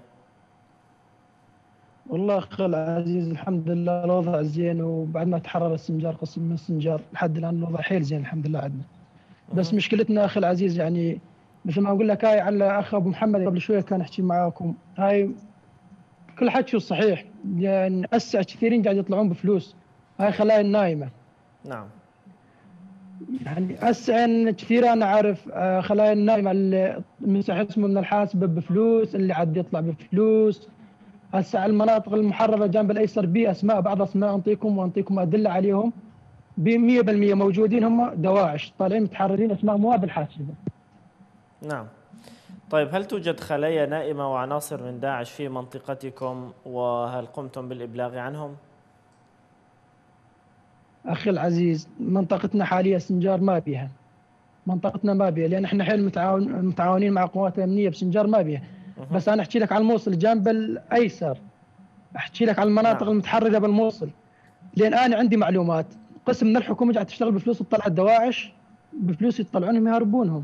والله أخي العزيز الحمد لله الوضع زين، وبعد ما تحرر السنجار قسم من السنجار لحد الآن الوضع حيل زين الحمد لله عندنا. بس مشكلتنا أخي العزيز يعني مثل ما أقول لك، هاي على أخ أبو محمد قبل شوية كان يحكي معاكم، هاي كل حكي صحيح، يعني هسه كثيرين قاعد يطلعون بفلوس، هاي خلايا النايمة. نعم. يعني هسه كثير انا عارف خلايا النايمه اللي مسح اسمه من الحاسبه بفلوس، اللي عاد يطلع بفلوس. هسه على المناطق المحرره جنب الايسر بي اسماء، بعض اسماء انطيكم وانطيكم ادله عليهم ب مئة بالمئة موجودين، هم دواعش طالعين متحررين، اسماء مو بالحاسبه. نعم. طيب هل توجد خلايا نائمه وعناصر من داعش في منطقتكم، وهل قمتم بالابلاغ عنهم؟ أخي العزيز منطقتنا حاليا سنجار ما بيها، منطقتنا ما بيها، لان احنا حيل متعاون متعاونين مع قوات الامنيه بسنجار ما بيها. بس انا احكي لك على الموصل الجانب الايسر، احكي لك على المناطق نعم. المتحرره بالموصل، لان انا عندي معلومات قسم من الحكومه قاعد تشتغل بفلوس تطلع الدواعش، بفلوس يطلعونهم يهربونهم.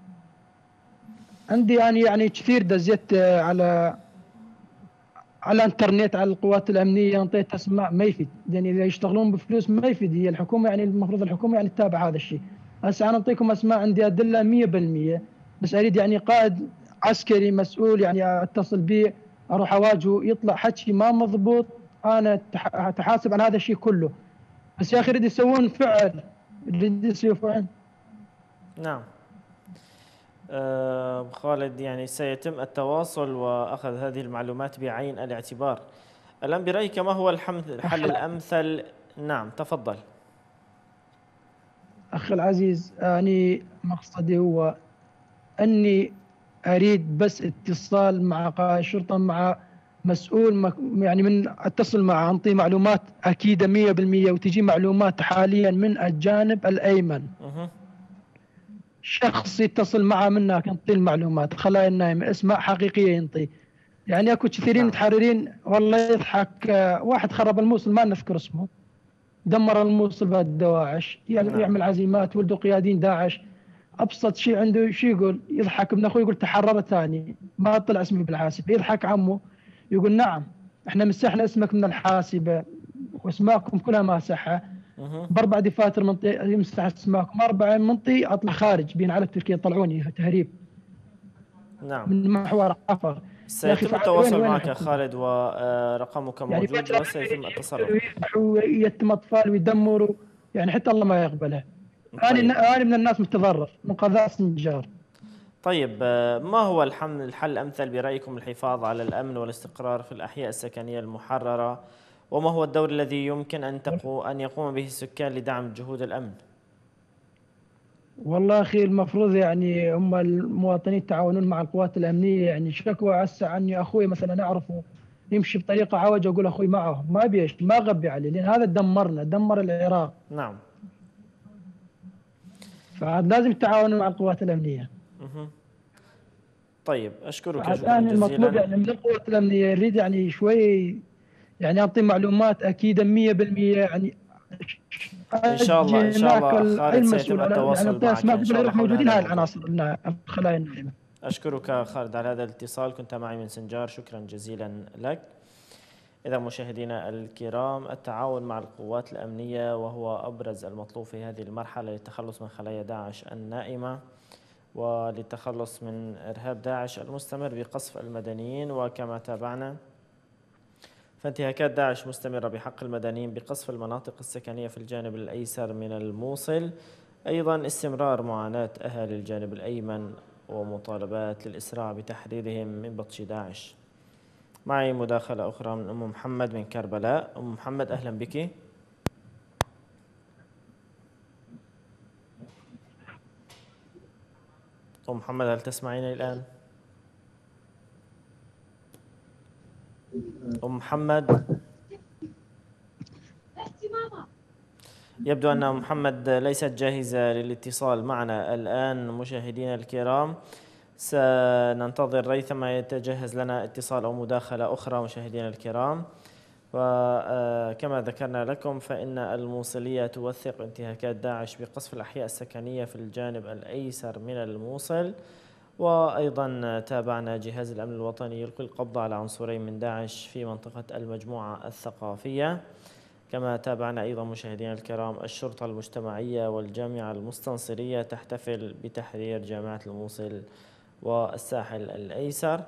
عندي يعني يعني كثير دزيت على على الانترنت على القوات الامنيه، انطيت اسماء ما يفيد، يعني اذا يشتغلون بفلوس ما يفيد. هي الحكومه يعني المفروض الحكومه يعني تتابع هذا الشيء. هسه انا اعطيكم اسماء عندي ادله مية بالمية، بس اريد يعني قائد عسكري مسؤول يعني اتصل به اروح اواجهه يطلع حكي ما مضبوط، انا اتحاسب عن هذا الشيء كله. بس يا اخي يريد يسوون فعل، يريد يسوون فعل. نعم. آه خالد، يعني سيتم التواصل وأخذ هذه المعلومات بعين الاعتبار. الآن برأيك ما هو الحل الأمثل؟ نعم تفضل. أخي العزيز، أني مقصدي هو أني أريد بس اتصال مع قائد الشرطة، مع مسؤول يعني من أتصل معه أنطي معلومات أكيدة مية بالمية، وتجي معلومات حاليا من الجانب الأيمن. شخص يتصل معه منك ينطي المعلومات، خلايا النايمة اسماء حقيقية ينطي. يعني اكو كثيرين متحررين والله يضحك، واحد خرب الموصل ما نذكر اسمه، دمر الموصل بعد الدواعش، يعني نعم. يعمل عزيمات، ولده قيادين داعش. ابسط شيء عنده شو يقول؟ يضحك ابن اخوي يقول تحرر ثاني، ما طلع اسمي بالحاسبه، يضحك عمه يقول نعم احنا مسحنا اسمك من الحاسبه واسماءكم كلها ماسحه، باربع دفاتر منطي يمسح اسماءكم، اربع منطي اطلع خارج بين على تركيا طلعوني تهريب. نعم. من محور عفر. سيتم التواصل معك خالد ورقمك موجود يعني وسيتم التصرف. ويتم اطفال ويدمروا، يعني حتى الله ما يقبلها. طيب. انا انا من الناس متضرر من قذاء سنجار. طيب ما هو الحل الحل الامثل برايكم للحفاظ على الامن والاستقرار في الاحياء السكنيه المحرره؟ وما هو الدور الذي يمكن ان تقو ان يقوم به السكان لدعم جهود الامن؟ والله اخي المفروض يعني هم المواطنين يتعاونون مع القوات الامنيه، يعني شكوى عسى عني اخوي مثلا اعرفه يمشي بطريقه عوج اقول اخوي معه ما بيش ما غبي عليه، لان هذا دمرنا دمر العراق. نعم. فلازم يتعاونوا مع القوات الامنيه. اها. طيب اشكرك شكرا جزيلا. المطلوب يعني من القوات الامنيه يريد يعني شوي يعني يعطي معلومات اكيده مية بالمية، يعني ان شاء الله ان شاء الله خالد سيتم التواصل معك ان شاء الله. موجودين هاي العناصر الخلايا الناعمه. اشكرك خالد على هذا الاتصال، كنت معي من سنجار، شكرا جزيلا لك. إذا مشاهدينا الكرام، التعاون مع القوات الأمنية وهو أبرز المطلوب في هذه المرحلة للتخلص من خلايا داعش النائمة وللتخلص من إرهاب داعش المستمر بقصف المدنيين. وكما تابعنا فانتهاكات داعش مستمرة بحق المدنيين بقصف المناطق السكنية في الجانب الأيسر من الموصل، أيضا استمرار معاناة أهالي الجانب الأيمن ومطالبات للإسراع بتحريرهم من بطش داعش. معي مداخلة أخرى من أم محمد من كربلاء. أم محمد أهلا بك. أم محمد هل تسمعيني الآن؟ أم محمد يبدو أن أم محمد ليست جاهزة للاتصال معنا الآن. مشاهدينا الكرام سننتظر ريثما يتجهز لنا اتصال أو مداخلة أخرى. مشاهدينا الكرام، وكما ذكرنا لكم فإن الموصلية توثق انتهاكات داعش بقصف الأحياء السكنية في الجانب الأيسر من الموصل. وأيضا تابعنا جهاز الأمن الوطني يلقي القبض على عنصرين من داعش في منطقة المجموعة الثقافية. كما تابعنا أيضا مشاهدينا الكرام الشرطة المجتمعية والجامعة المستنصرية تحتفل بتحرير جامعة الموصل والساحل الأيسر.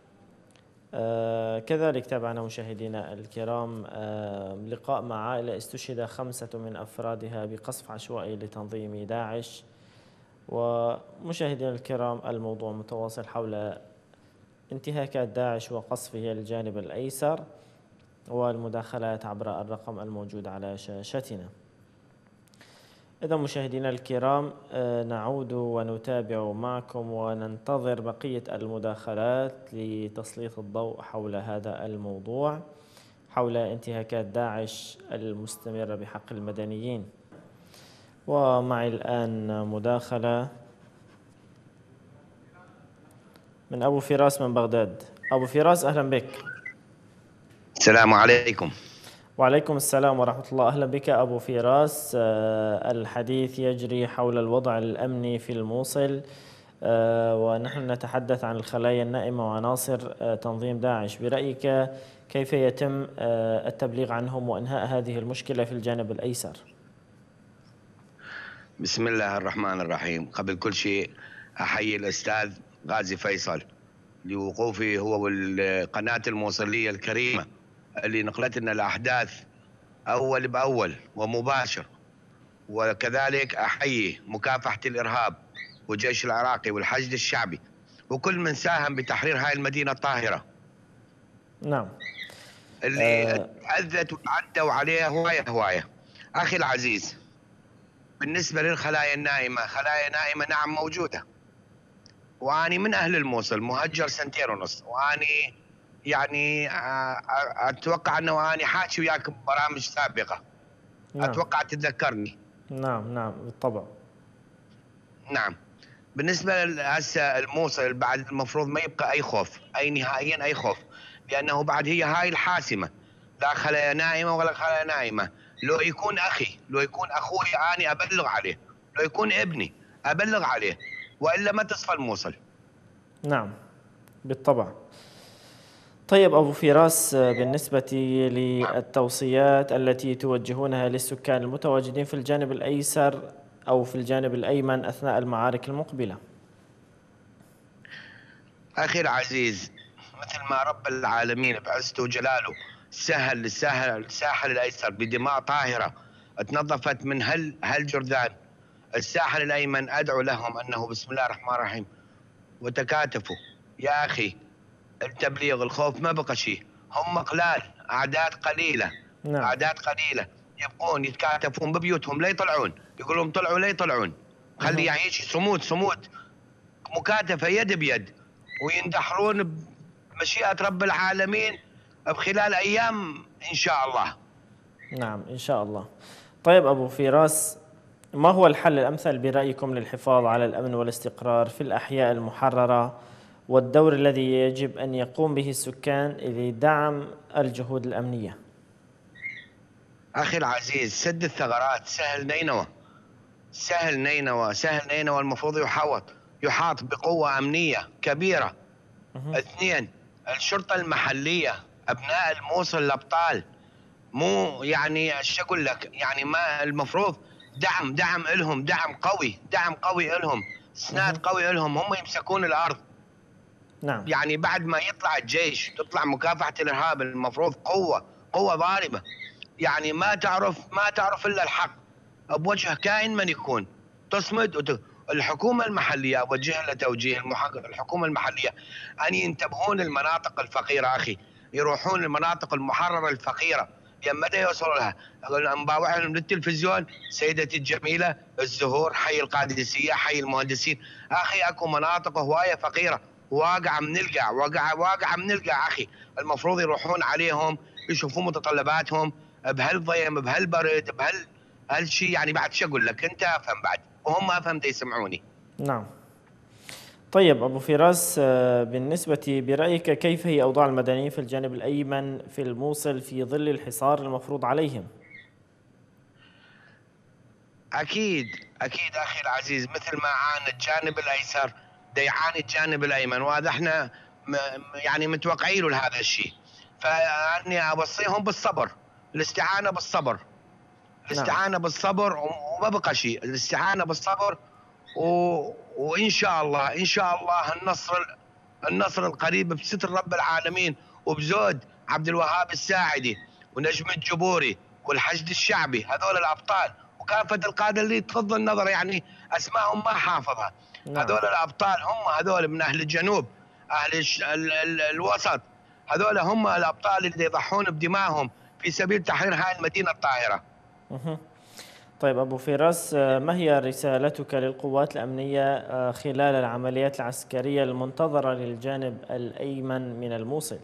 آه كذلك تابعنا مشاهدينا الكرام آه لقاء مع عائلة استشهد خمسة من أفرادها بقصف عشوائي لتنظيم داعش. ومشاهدينا الكرام الموضوع متواصل حول انتهاكات داعش وقصفه الجانب الأيسر والمداخلات عبر الرقم الموجود على شاشتنا. إذا مشاهدينا الكرام نعود ونتابع معكم وننتظر بقية المداخلات لتسليط الضوء حول هذا الموضوع، حول انتهاكات داعش المستمرة بحق المدنيين. ومعي الآن مداخلة من أبو فراس من بغداد. أبو فراس أهلا بك. السلام عليكم. وعليكم السلام ورحمة الله. أهلا بك أبو فراس. الحديث يجري حول الوضع الأمني في الموصل، ونحن نتحدث عن الخلايا النائمة وعناصر تنظيم داعش. برأيك كيف يتم التبليغ عنهم وإنهاء هذه المشكلة في الجانب الأيسر؟ بسم الله الرحمن الرحيم. قبل كل شيء أحيي الأستاذ غازي فيصل لوقوفه هو والقناة الموصلية الكريمة اللي نقلت لنا الأحداث أول بأول ومباشر، وكذلك أحيي مكافحة الإرهاب والجيش العراقي والحشد الشعبي وكل من ساهم بتحرير هاي المدينة الطاهرة. نعم. اللي آه أذت وعدوا عليها هواية هواية. أخي العزيز، بالنسبة للخلايا النائمة، خلايا نائمة نعم موجودة، وأني من أهل الموصل مهجر سنتين ونص، وأني يعني أتوقع أنه أني حاكي وياك برامج سابقة. نعم. أتوقع تتذكرني. نعم نعم بالطبع. نعم. بالنسبة هسه الموصل بعد المفروض ما يبقى أي خوف، أي نهائيا أي خوف، لأنه بعد هي هاي الحاسمة، لا خلايا نائمة ولا خلايا نائمة. لو يكون أخي، لو يكون أخوي أنا أبلغ عليه، لو يكون ابني أبلغ عليه، وإلا ما تصفى الموصل. نعم بالطبع. طيب أبو فراس، بالنسبة للتوصيات التي توجهونها للسكان المتواجدين في الجانب الأيسر أو في الجانب الأيمن أثناء المعارك المقبلة. أخي العزيز، مثل ما رب العالمين بعزته وجلاله سهل الساحل الساحل الأيسر بدماء طاهرة تنظفت من هل هالجرذان، الساحل الأيمن أدعو لهم أنه بسم الله الرحمن الرحيم وتكاتفوا. يا أخي التبليغ الخوف ما بقى شيء، هم قلال، أعداد قليلة. نعم. أعداد قليلة يبقون يتكاتفون ببيوتهم لا يطلعون، يقولون طلعوا لا يطلعون، خلي يعيش صمود صمود، مكاتفة يد بيد، ويندحرون بمشيئة رب العالمين بخلال أيام إن شاء الله. نعم إن شاء الله. طيب أبو فراس، ما هو الحل الأمثل برأيكم للحفاظ على الأمن والاستقرار في الأحياء المحررة، والدور الذي يجب أن يقوم به السكان لدعم الجهود الأمنية؟ أخي العزيز، سد الثغرات، سهل نينوى، سهل نينوى، سهل نينوى المفروض يحاوط يحاط بقوة أمنية كبيرة. مه. اثنين، الشرطة المحلية، أبناء الموصل الأبطال، مو يعني ايش اقول لك، يعني ما المفروض دعم دعم لهم، دعم قوي، دعم قوي لهم، اسناد قوي لهم، هم يمسكون الارض. نعم. يعني بعد ما يطلع الجيش، تطلع مكافحة الارهاب، المفروض قوة قوة ضاربة، يعني ما تعرف ما تعرف الا الحق بوجه كائن من يكون، تصمد وت... الحكومة المحلية اوجه لها توجيه، الحكومة المحلية ان ينتبهون المناطق الفقيرة اخي، يروحون المناطق المحررة الفقيرة، متى يوصلوا لها؟ نباوع لهم للتلفزيون سيدتي الجميله، الزهور، حي القادسيه، حي المهندسين. اخي اكو مناطق هوايه فقيره واقعه من القاع، واقعه واقعه من القاع اخي، المفروض يروحون عليهم يشوفون متطلباتهم بهالضيم بهالبرد بهال هالشيء. يعني بعد شو اقول لك، انت افهم بعد وهم افهم يسمعوني. نعم. طيب أبو فراس، بالنسبة برأيك كيف هي أوضاع المدنيين في الجانب الأيمن في الموصل في ظل الحصار المفروض عليهم؟ أكيد أكيد أخي العزيز، مثل ما عانى الجانب الأيسر دا يعاني الجانب الأيمن، وهذا احنا يعني متوقعين لهذا الشيء، فأني أوصيهم بالصبر، الاستعانة بالصبر، الاستعانة بالصبر وما بقى شيء، الاستعانة بالصبر و... وإن شاء الله إن شاء الله النصر النصر القريب بستر رب العالمين وبزود عبد الوهاب الساعدي ونجم الجبوري والحشد الشعبي، هذول الأبطال وكافة القادة اللي تغض النظر يعني أسمائهم ما حافظها. نعم. هذول الأبطال هم هذول من أهل الجنوب، أهل الش... ال... ال... الوسط، هذول هم الأبطال اللي يضحون بدمائهم في سبيل تحرير هاي المدينة الطاهرة. أه. طيب أبو فراس، ما هي رسالتك للقوات الأمنية خلال العمليات العسكرية المنتظرة للجانب الأيمن من الموصل؟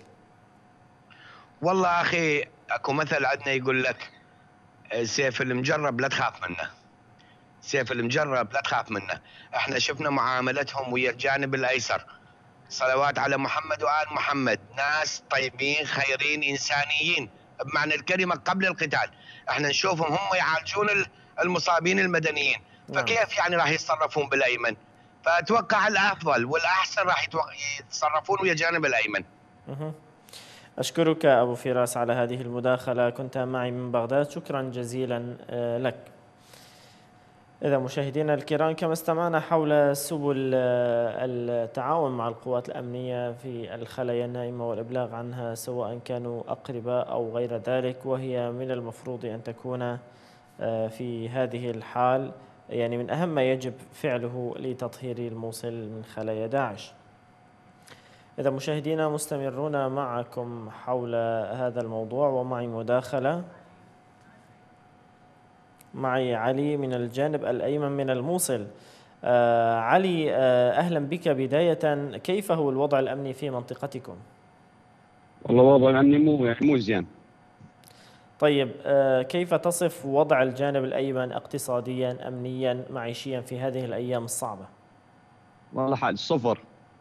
والله أخي أكو مثل عندنا يقول لك سيف المجرب لا تخاف منه، سيف المجرب لا تخاف منه. احنا شفنا معاملتهم ويا الجانب الايسر، صلوات على محمد وآل محمد، ناس طيبين خيرين إنسانيين بمعنى الكلمة قبل القتال. احنا نشوفهم هم يعالجون المصابين المدنيين، فكيف يعني راح يتصرفون بالأيمن؟ فأتوقع الأفضل والأحسن راح يتصرفون ويا الجانب الأيمن. أشكرك أبو فراس على هذه المداخلة، كنت معي من بغداد، شكرا جزيلا لك. إذا مشاهدينا الكرام، كما استمعنا حول سبل التعاون مع القوات الأمنية في الخلايا النائمة والإبلاغ عنها سواء كانوا أقرباء أو غير ذلك، وهي من المفروض أن تكون في هذه الحال يعني من أهم ما يجب فعله لتطهير الموصل من خلايا داعش. إذا مشاهدينا مستمرون معكم حول هذا الموضوع، ومعي مداخلة. معي علي من الجانب الأيمن من الموصل. آه علي، آه أهلا بك. بداية، كيف هو الوضع الأمني في منطقتكم؟ والله الوضع الأمني مو يعني مو زين. طيب، آه كيف تصف وضع الجانب الأيمن اقتصاديا، أمنيا، معيشيا في هذه الأيام الصعبة؟ والله حال صفر.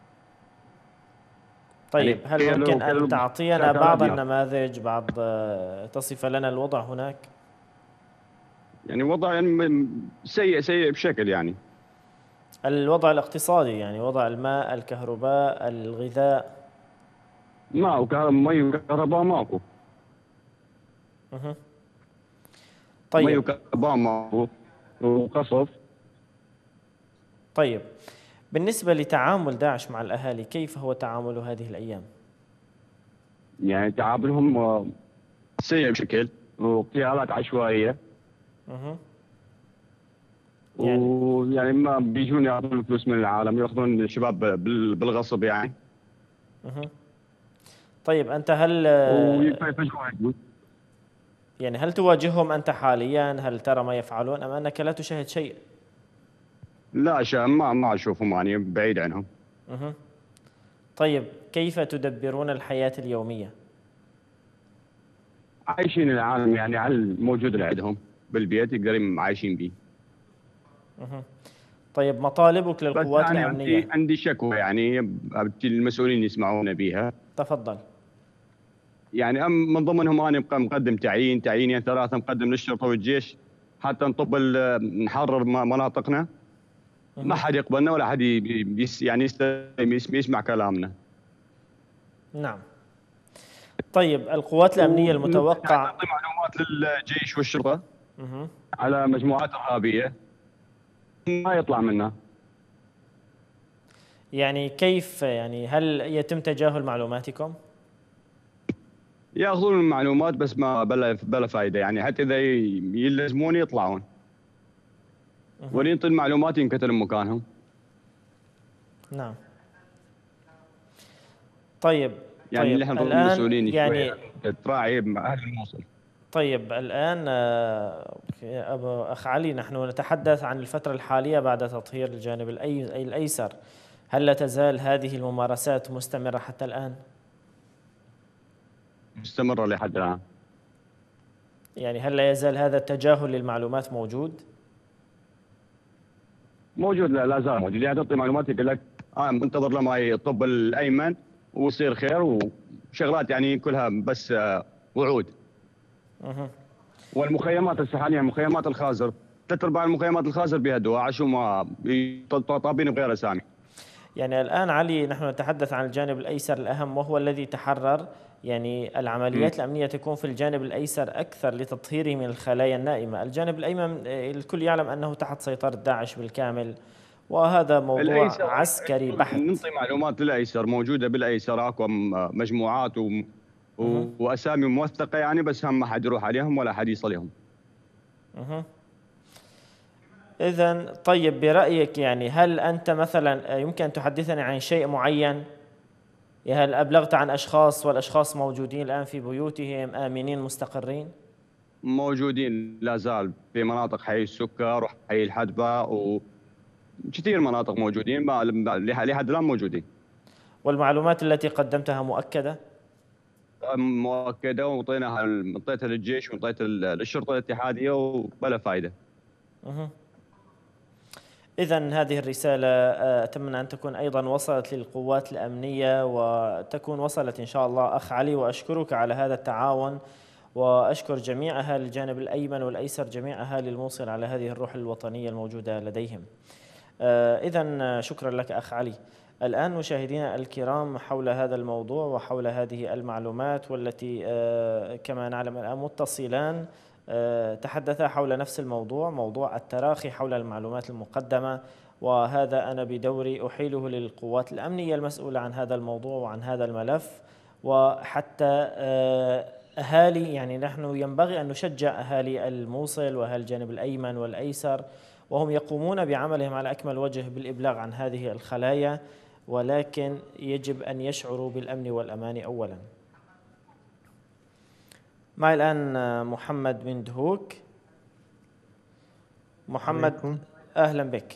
طيب، هل يعني ممكن أن تعطينا بعض النماذج، بعض آه تصف لنا الوضع هناك؟ يعني وضع يعني سيء سيء بشكل يعني. الوضع الاقتصادي يعني وضع الماء، الكهرباء، الغذاء. ماء وكهرباء، مي وكهرباء ماكو. اها. طيب. مي وكهرباء ماكو وقصف. طيب، بالنسبة لتعامل داعش مع الأهالي، كيف هو تعامل هذه الأيام؟ يعني تعاملهم سيء بشكل، واغتيالات عشوائية. اها. يعني ويعني ما بيجون ياخذون الفلوس من العالم، ياخذون الشباب بالغصب يعني. اها. طيب، انت هل يعني هل تواجههم انت حاليا؟ هل ترى ما يفعلون ام انك لا تشاهد شيء؟ لا شا ما ما اشوفهم يعني، بعيد عنهم. اها. طيب، كيف تدبرون الحياة اليومية؟ عايشين العالم يعني على الموجود اللي عندهم بالبيت يقدرون عايشين به. اها. طيب، مطالبك للقوات يعني الأمنية؟ عندي عندي شكوى يعني المسؤولين يسمعون بها. تفضل. يعني أم من ضمنهم انا مقدم تعيين تعيينين ثلاثه مقدم للشرطه والجيش حتى نطب نحرر مناطقنا. ما حد يقبلنا ولا حد يعني يسمع كلامنا. نعم. طيب، القوات الأمنية المتوقع تعطي معلومات للجيش والشرطة مه. على مجموعات إرهابية ما يطلع منها. يعني كيف يعني هل يتم تجاهل معلوماتكم؟ ياخذون المعلومات بس ما بلا بلا فائدة يعني، حتى إذا يلزمون يطلعون. واللي ينطي المعلومات ينقتل مكانهم. نعم. طيب. يعني طيب. اللي احنا المسؤولين يعني تراعي مع اهل الموصل. طيب، الان ابو اخ علي، نحن نتحدث عن الفتره الحاليه بعد تطهير الجانب الايسر، هل لا تزال هذه الممارسات مستمره حتى الان؟ مستمره لحد الان. يعني هل لا يزال هذا التجاهل للمعلومات موجود؟ موجود، لا, لا زال موجود. يعني تعطي معلومات يقول لك اه منتظر لما يطب الايمن ويصير خير وشغلات يعني كلها بس وعود. اها. والمخيمات هسه حاليا مخيمات الخازر، ثلاث ارباع المخيمات الخازر بها دواعش وما طابين بغير اسامي. يعني الان علي، نحن نتحدث عن الجانب الايسر الاهم وهو الذي تحرر، يعني العمليات م. الامنيه تكون في الجانب الايسر اكثر لتطهيره من الخلايا النائمه، الجانب الايمن الكل يعلم انه تحت سيطره داعش بالكامل، وهذا موضوع عسكري بحت. نعطي معلومات للايسر موجوده بالايسر، اكو مجموعات و... و... واسامي موثقه يعني، بس هم ما حد يروح عليهم ولا حد يصلهم. اها. اذا طيب، برايك يعني هل انت مثلا يمكن ان تحدثني عن شيء معين؟ هل ابلغت عن اشخاص والاشخاص موجودين الان في بيوتهم امنين مستقرين؟ موجودين لا زال في مناطق حي السكر وحي الحدبه و كثير مناطق موجودين، ما لحد الان موجودين. والمعلومات التي قدمتها مؤكده؟ مؤكده، وطيناها اعطيتها للجيش وانطيتها للشرطه الاتحاديه وبلا فائده. اها. إذن هذه الرسالة أتمنى أن تكون أيضا وصلت للقوات الأمنية وتكون وصلت إن شاء الله أخ علي، وأشكرك على هذا التعاون، وأشكر جميع أهالي الجانب الأيمن والأيسر، جميع أهالي الموصل على هذه الروح الوطنية الموجودة لديهم. إذن شكرا لك أخ علي. الآن مشاهدينا الكرام، حول هذا الموضوع وحول هذه المعلومات والتي كما نعلم الآن متصلان تحدثا حول نفس الموضوع، موضوع التراخي حول المعلومات المقدمة، وهذا أنا بدوري أحيله للقوات الأمنية المسؤولة عن هذا الموضوع وعن هذا الملف، وحتى أهالي، يعني نحن ينبغي أن نشجع أهالي الموصل وأهالي الجانب الأيمن والأيسر، وهم يقومون بعملهم على أكمل وجه بالإبلاغ عن هذه الخلايا، ولكن يجب أن يشعروا بالأمن والأمان أولا. معي الآن محمد من دهوك. محمد عليكم. أهلا بك.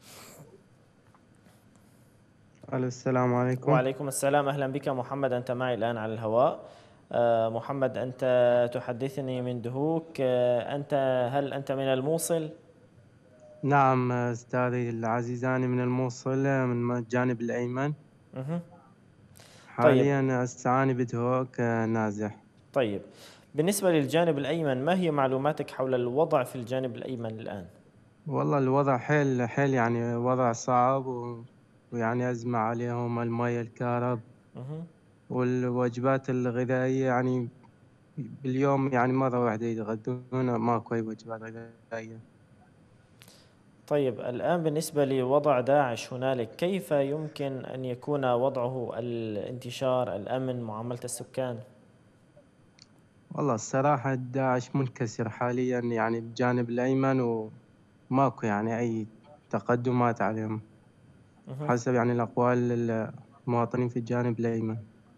السلام عليكم. وعليكم السلام، أهلا بك محمد، أنت معي الآن على الهواء. محمد أنت تحدثني من دهوك، أنت هل أنت من الموصل؟ نعم أستاذي العزيز، أنا من الموصل من الجانب الأيمن. أه. حاليا أستعاني بدهوك نازح. طيب، بالنسبة للجانب الأيمن ما هي معلوماتك حول الوضع في الجانب الأيمن الآن؟ والله الوضع حيل حيل يعني وضع صعب، و... ويعني أزمة عليهم المياه الكهرب. أه. والوجبات الغذائية يعني باليوم يعني مرة واحدة يتغدون، ماكو أي وجبات غذائية. طيب الآن بالنسبة لوضع داعش هنالك، كيف يمكن أن يكون وضعه، الانتشار، الأمن، معاملة السكان؟ والله الصراحة داعش منكسر حاليا يعني بالجانب الأيمن، وماكو يعني أي تقدمات عليهم حسب يعني الأقوال المواطنين في الجانب الأيمن.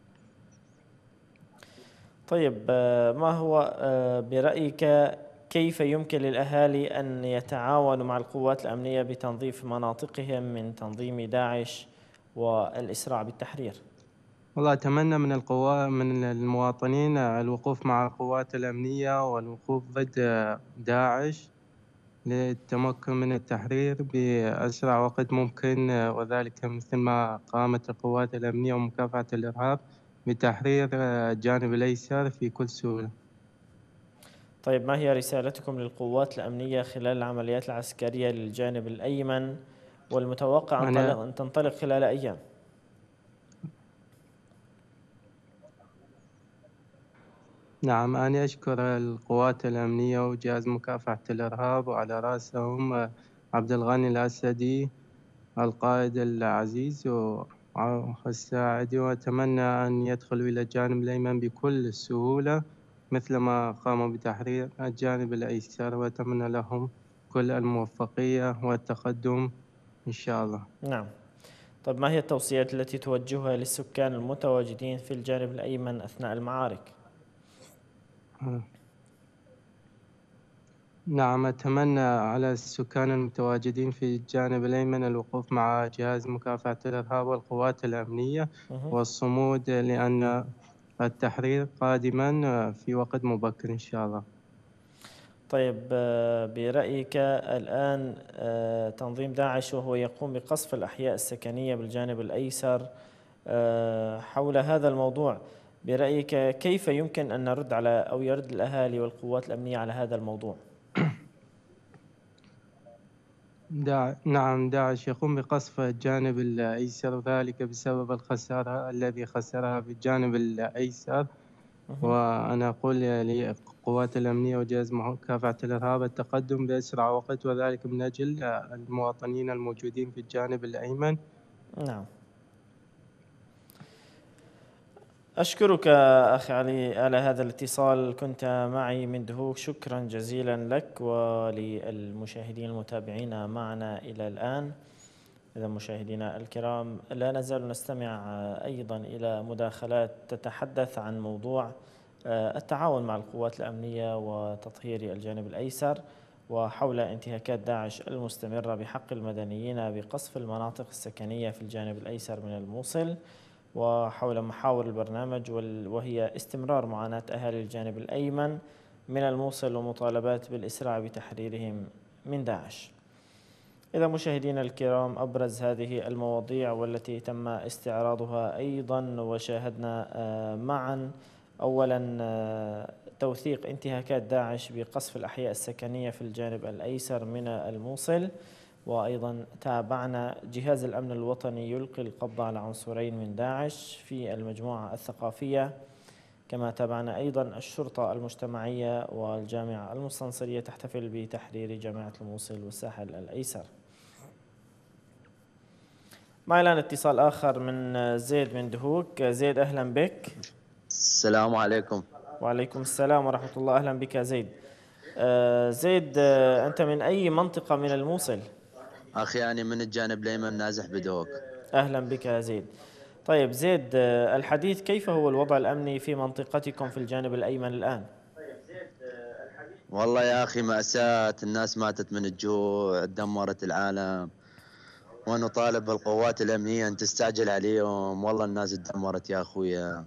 طيب ما هو برأيك كيف يمكن للأهالي أن يتعاونوا مع القوات الأمنية بتنظيف مناطقهم من تنظيم داعش والإسراع بالتحرير؟ والله أتمنى من القوات من المواطنين الوقوف مع القوات الأمنية والوقوف ضد داعش للتمكن من التحرير بأسرع وقت ممكن، وذلك مثل ما قامت القوات الأمنية ومكافحة الإرهاب بتحرير الجانب الأيسر في كل سهولة. طيب ما هي رسالتكم للقوات الأمنية خلال العمليات العسكرية للجانب الأيمن والمتوقع أن تنطلق خلال أيام؟ نعم، أنا أشكر القوات الأمنية وجهاز مكافحة الإرهاب وعلى رأسهم عبد الغني الأسدي القائد العزيز والساعدي، وأتمنى أن يدخلوا إلى الجانب الأيمن بكل سهولة مثل ما قاموا بتحرير الجانب الأيسر، وأتمنى لهم كل الموفقية والتقدم إن شاء الله. نعم. طيب ما هي التوصيات التي توجهها للسكان المتواجدين في الجانب الأيمن أثناء المعارك؟ نعم، أتمنى على السكان المتواجدين في الجانب الأيمن الوقوف مع جهاز مكافحة الإرهاب والقوات الأمنية والصمود، لأن التحرير قادما في وقت مبكر إن شاء الله. طيب برأيك الآن تنظيم داعش وهو يقوم بقصف الأحياء السكنية بالجانب الأيسر، حول هذا الموضوع برأيك كيف يمكن أن نرد على أو يرد الأهالي والقوات الأمنية على هذا الموضوع؟ داع... نعم، داعش يقوم بقصف الجانب الأيسر، وذلك بسبب الخسارة الذي خسرها في الجانب الأيسر. وأنا أقول للقوات الأمنية وجهاز مكافحة الإرهاب التقدم بأسرع وقت، وذلك من أجل المواطنين الموجودين في الجانب الأيمن. نعم. أشكرك أخي علي على هذا الاتصال، كنت معي من دهوك، شكرا جزيلا لك وللمشاهدين المتابعين معنا إلى الآن. إذا مشاهدينا الكرام لا نزال نستمع أيضا إلى مداخلات تتحدث عن موضوع التعاون مع القوات الأمنية وتطهير الجانب الأيسر، وحول انتهاكات داعش المستمرة بحق المدنيين بقصف المناطق السكنية في الجانب الأيسر من الموصل، وحول محاور البرنامج وهي استمرار معاناة أهالي الجانب الأيمن من الموصل ومطالبات بالإسراع بتحريرهم من داعش. إذا مشاهدينا الكرام، أبرز هذه المواضيع والتي تم استعراضها أيضا وشاهدنا معا: أولا توثيق انتهاكات داعش بقصف الأحياء السكنية في الجانب الأيسر من الموصل، وأيضا تابعنا جهاز الأمن الوطني يلقي القبض على عنصرين من داعش في المجموعة الثقافية، كما تابعنا أيضا الشرطة المجتمعية والجامعة المستنصرية تحتفل بتحرير جامعة الموصل والساحل الأيسر. معي الآن اتصال آخر من زيد من دهوك. زيد أهلا بك. السلام عليكم. وعليكم السلام ورحمة الله. أهلا بك زيد. آه زيد، آه أنت من أي منطقة من الموصل؟ أخي أنا من الجانب الأيمن نازح بدهوك. أهلا بك يا زيد. طيب زيد، آه الحديث كيف هو الوضع الأمني في منطقتكم في الجانب الأيمن الآن؟ والله يا أخي مأساة، الناس ماتت من الجوع، دمرت العالم، ونطالب بالقوات الأمنية أن تستعجل عليهم. والله الناس تدمرت يا أخويا.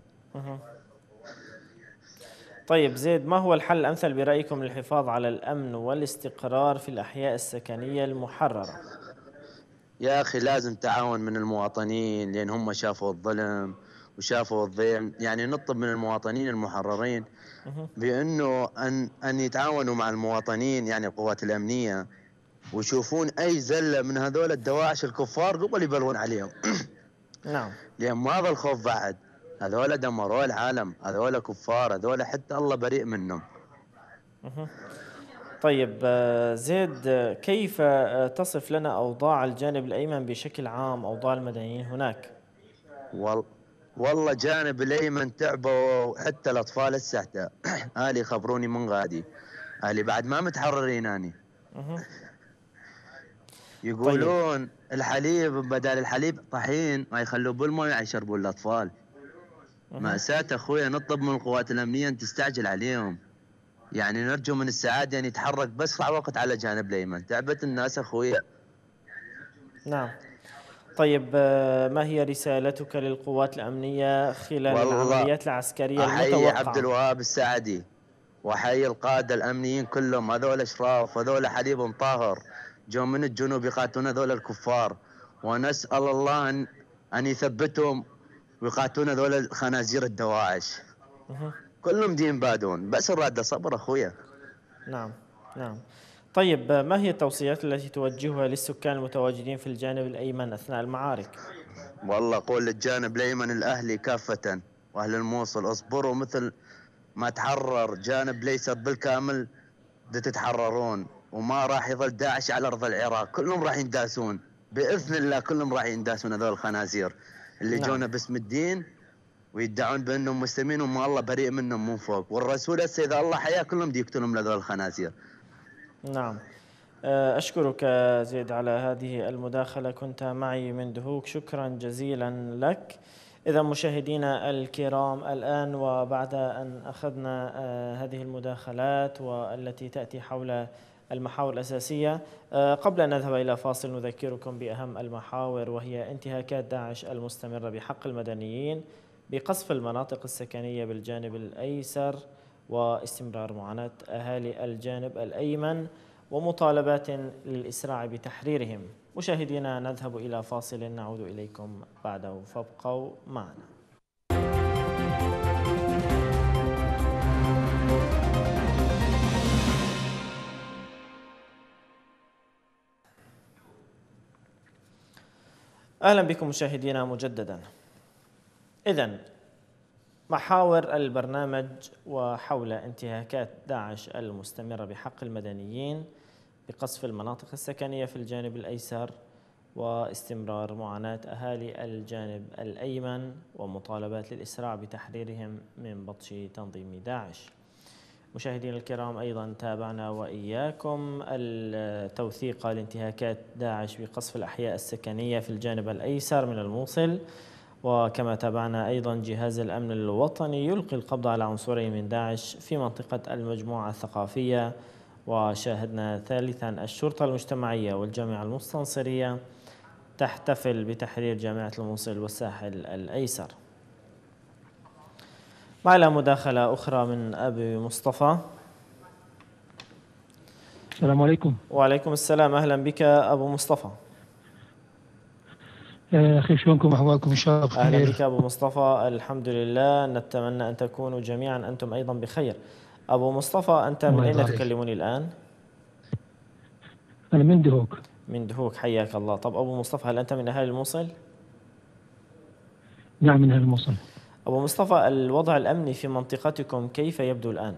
طيب زيد، ما هو الحل الأمثل برأيكم للحفاظ على الأمن والاستقرار في الأحياء السكنية المحررة؟ يا أخي لازم تعاون من المواطنين، لأن هم شافوا الظلم وشافوا الضيم. يعني نطلب من المواطنين المحررين بأنه أن أن يتعاونوا مع المواطنين، يعني القوات الأمنية، ويشوفون أي زلة من هذول الدواعش الكفار قبل يبلغون عليهم. نعم. لأن ما ظل خوف بعد، هذول دمروا العالم، هذول كفار، هذول حتى الله بريء منهم. طيب زيد، كيف تصف لنا أوضاع الجانب الأيمن بشكل عام، أوضاع المدنيين هناك؟ وال... والله جانب الأيمن تعبوا، حتى الأطفال السحتة. أهلي خبروني من غادي، أهلي بعد ما متحررين أني. يقولون طيب. الحليب بدل الحليب طحين، ما يخلوه بالماء يشربون الأطفال. مأساة أخويا، نطلب من القوات الأمنية أن تستعجل عليهم. يعني نرجو من السعادة أن يعني يتحرك بأسرع وقت على جانب الأيمن، تعبت الناس أخويا. نعم. طيب ما هي رسالتك للقوات الأمنية خلال العمليات العسكرية المتوقعة؟ أحيي عبد الوهاب السعدي وأحيي القادة الأمنيين كلهم، هذول أشراف، هذول حليبهم طاهر، جو من الجنوب يقاتلون هذول الكفار، ونسأل الله أن أن يثبتهم ويقاتلون هذول الخنازير الدواعش. كلهم دين بادون، بس الرادة صبر أخويا. نعم نعم. طيب ما هي التوصيات التي توجهها للسكان المتواجدين في الجانب الأيمن أثناء المعارك؟ والله قول للجانب الأيمن الأهلي كافة وأهل الموصل اصبروا، مثل ما تحرر جانب الأيسر بالكامل تتحررون، وما راح يظل داعش على أرض العراق، كلهم راح ينداسون بإذن الله، كلهم راح ينداسون هذول الخنازير اللي نعم. جونا باسم الدين ويدعون بأنهم مسلمين وما الله بريء منهم من فوق، والرسول هسه إذا الله حياه كلهم دي يقتلهم لهذول الخنازير. نعم. أشكرك زيد على هذه المداخلة، كنت معي من دهوك، شكرا جزيلا لك. إذا مشاهدينا الكرام، الآن وبعد أن أخذنا هذه المداخلات والتي تأتي حول المحاور الأساسية، قبل أن نذهب إلى فاصل نذكركم بأهم المحاور، وهي انتهاكات داعش المستمرة بحق المدنيين بقصف المناطق السكنية بالجانب الأيسر، واستمرار معاناة أهالي الجانب الأيمن، ومطالبات للإسراع بتحريرهم. مشاهدينا نذهب إلى فاصل نعود إليكم بعده، فابقوا معنا. أهلا بكم مشاهدينا مجددا. إذن محاور البرنامج وحول انتهاكات داعش المستمرة بحق المدنيين بقصف المناطق السكنية في الجانب الأيسر، واستمرار معاناة أهالي الجانب الأيمن، ومطالبات للإسراع بتحريرهم من بطش تنظيم داعش. مشاهدينا الكرام، أيضا تابعنا وإياكم التوثيق لانتهاكات داعش بقصف الأحياء السكنية في الجانب الأيسر من الموصل، وكما تابعنا أيضا جهاز الأمن الوطني يلقي القبض على عنصرين من داعش في منطقة المجموعة الثقافية، وشاهدنا ثالثا الشرطة المجتمعية والجامعة المستنصرية تحتفل بتحرير جامعة الموصل والساحل الأيسر. معنا مداخلة أخرى من أبي مصطفى. السلام عليكم. وعليكم السلام، أهلا بك أبو مصطفى. أخي شلونكم أحوالكم؟ إن شاء الله بخير. أهلا بك أبو مصطفى، الحمد لله، نتمنى أن تكونوا جميعا أنتم أيضا بخير. أبو مصطفى، أنت من أين تكلمني الآن؟ أنا من دهوك. من دهوك، حياك الله. طب أبو مصطفى، هل أنت من أهالي الموصل؟ نعم من أهل الموصل. أبو مصطفى، الوضع الأمني في منطقتكم كيف يبدو الآن؟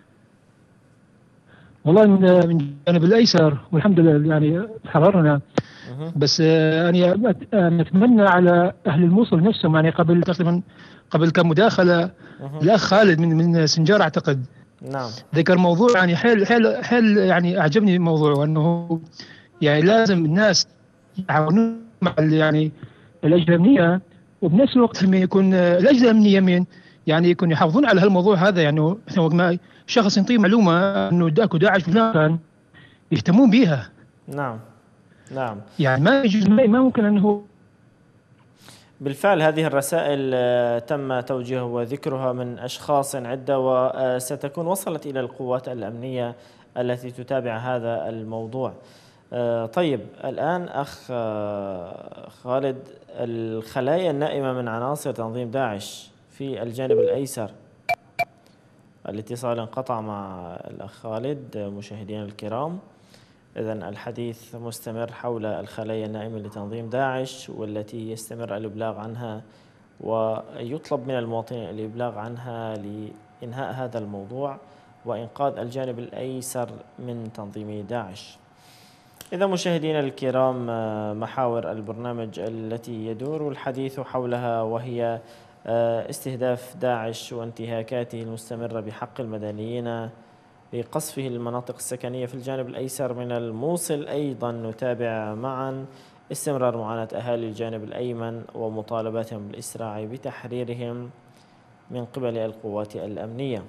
والله من من الجانب الأيسر والحمد لله يعني تحررنا، بس يعني نتمنى على أهل الموصل نفسهم، يعني قبل تقريبا قبل كم مداخلة الأخ خالد من من سنجار أعتقد نعم ذكر موضوع يعني حيل حيل حيل يعني أعجبني الموضوع، وأنه يعني لازم الناس يتعاونون مع يعني الأجهزة الأمنية، وبنفس الوقت لما يكون الأجهزة الأمنية من يعني يكون يحافظون على هالموضوع هذا، يعني ما شخص ينطيه معلومة أنه اكو داعش فلان يهتمون بها. نعم نعم يعني ما يجوز، ما ممكن أنه بالفعل هذه الرسائل تم توجيهها وذكرها من أشخاص عدة، وستكون وصلت إلى القوات الأمنية التي تتابع هذا الموضوع. طيب الآن أخ خالد، الخلايا النائمة من عناصر تنظيم داعش في الجانب الأيسر، الاتصال انقطع مع الأخ خالد. مشاهدينا الكرام، إذن الحديث مستمر حول الخلايا النائمة لتنظيم داعش، والتي يستمر الإبلاغ عنها ويطلب من المواطنين الإبلاغ عنها لإنهاء هذا الموضوع وإنقاذ الجانب الأيسر من تنظيم داعش. إذا مشاهدينا الكرام، محاور البرنامج التي يدور الحديث حولها وهي استهداف داعش وانتهاكاته المستمرة بحق المدنيين بقصفه المناطق السكنية في الجانب الأيسر من الموصل. أيضا نتابع معا استمرار معاناة أهالي الجانب الأيمن ومطالباتهم بالإسراع بتحريرهم من قبل القوات الأمنية.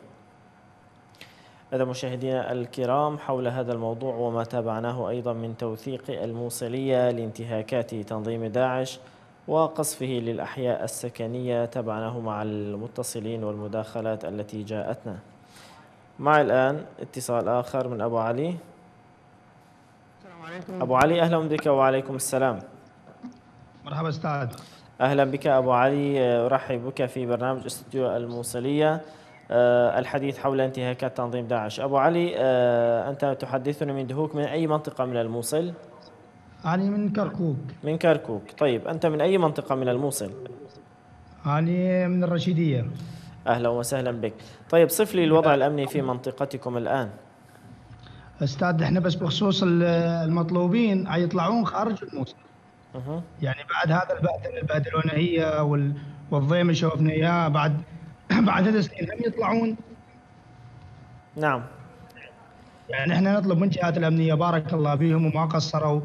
هذا مشاهدينا الكرام حول هذا الموضوع وما تابعناه أيضا من توثيق الموصلية لانتهاكات تنظيم داعش وقصفه للأحياء السكنية، تابعناه مع المتصلين والمداخلات التي جاءتنا. معي الآن اتصال آخر من أبو علي. السلام عليكم. أبو علي، أهلا بك. وعليكم السلام. مرحبا أستاذ. أهلا بك أبو علي، أرحب بك في برنامج استوديو الموصلية، الحديث حول انتهاكات تنظيم داعش. أبو علي، أنت تحدثنا من دهوك، من أي منطقة من الموصل؟ أنا من كركوك. من كركوك، طيب أنت من أي منطقة من الموصل؟ أنا من الرشيدية. أهلا وسهلا بك. طيب صف لي الوضع الأمني في منطقتكم الآن. أستاذ إحنا بس بخصوص المطلوبين يطلعون خارج الموصل. أه. يعني بعد هذا البهدلة البهدلونة هي والضيم اللي شوفنا إياه بعد بعد هذا سنين هم يطلعون. نعم. يعني احنا نطلب من الجهات الأمنية بارك الله بهم وما قصروا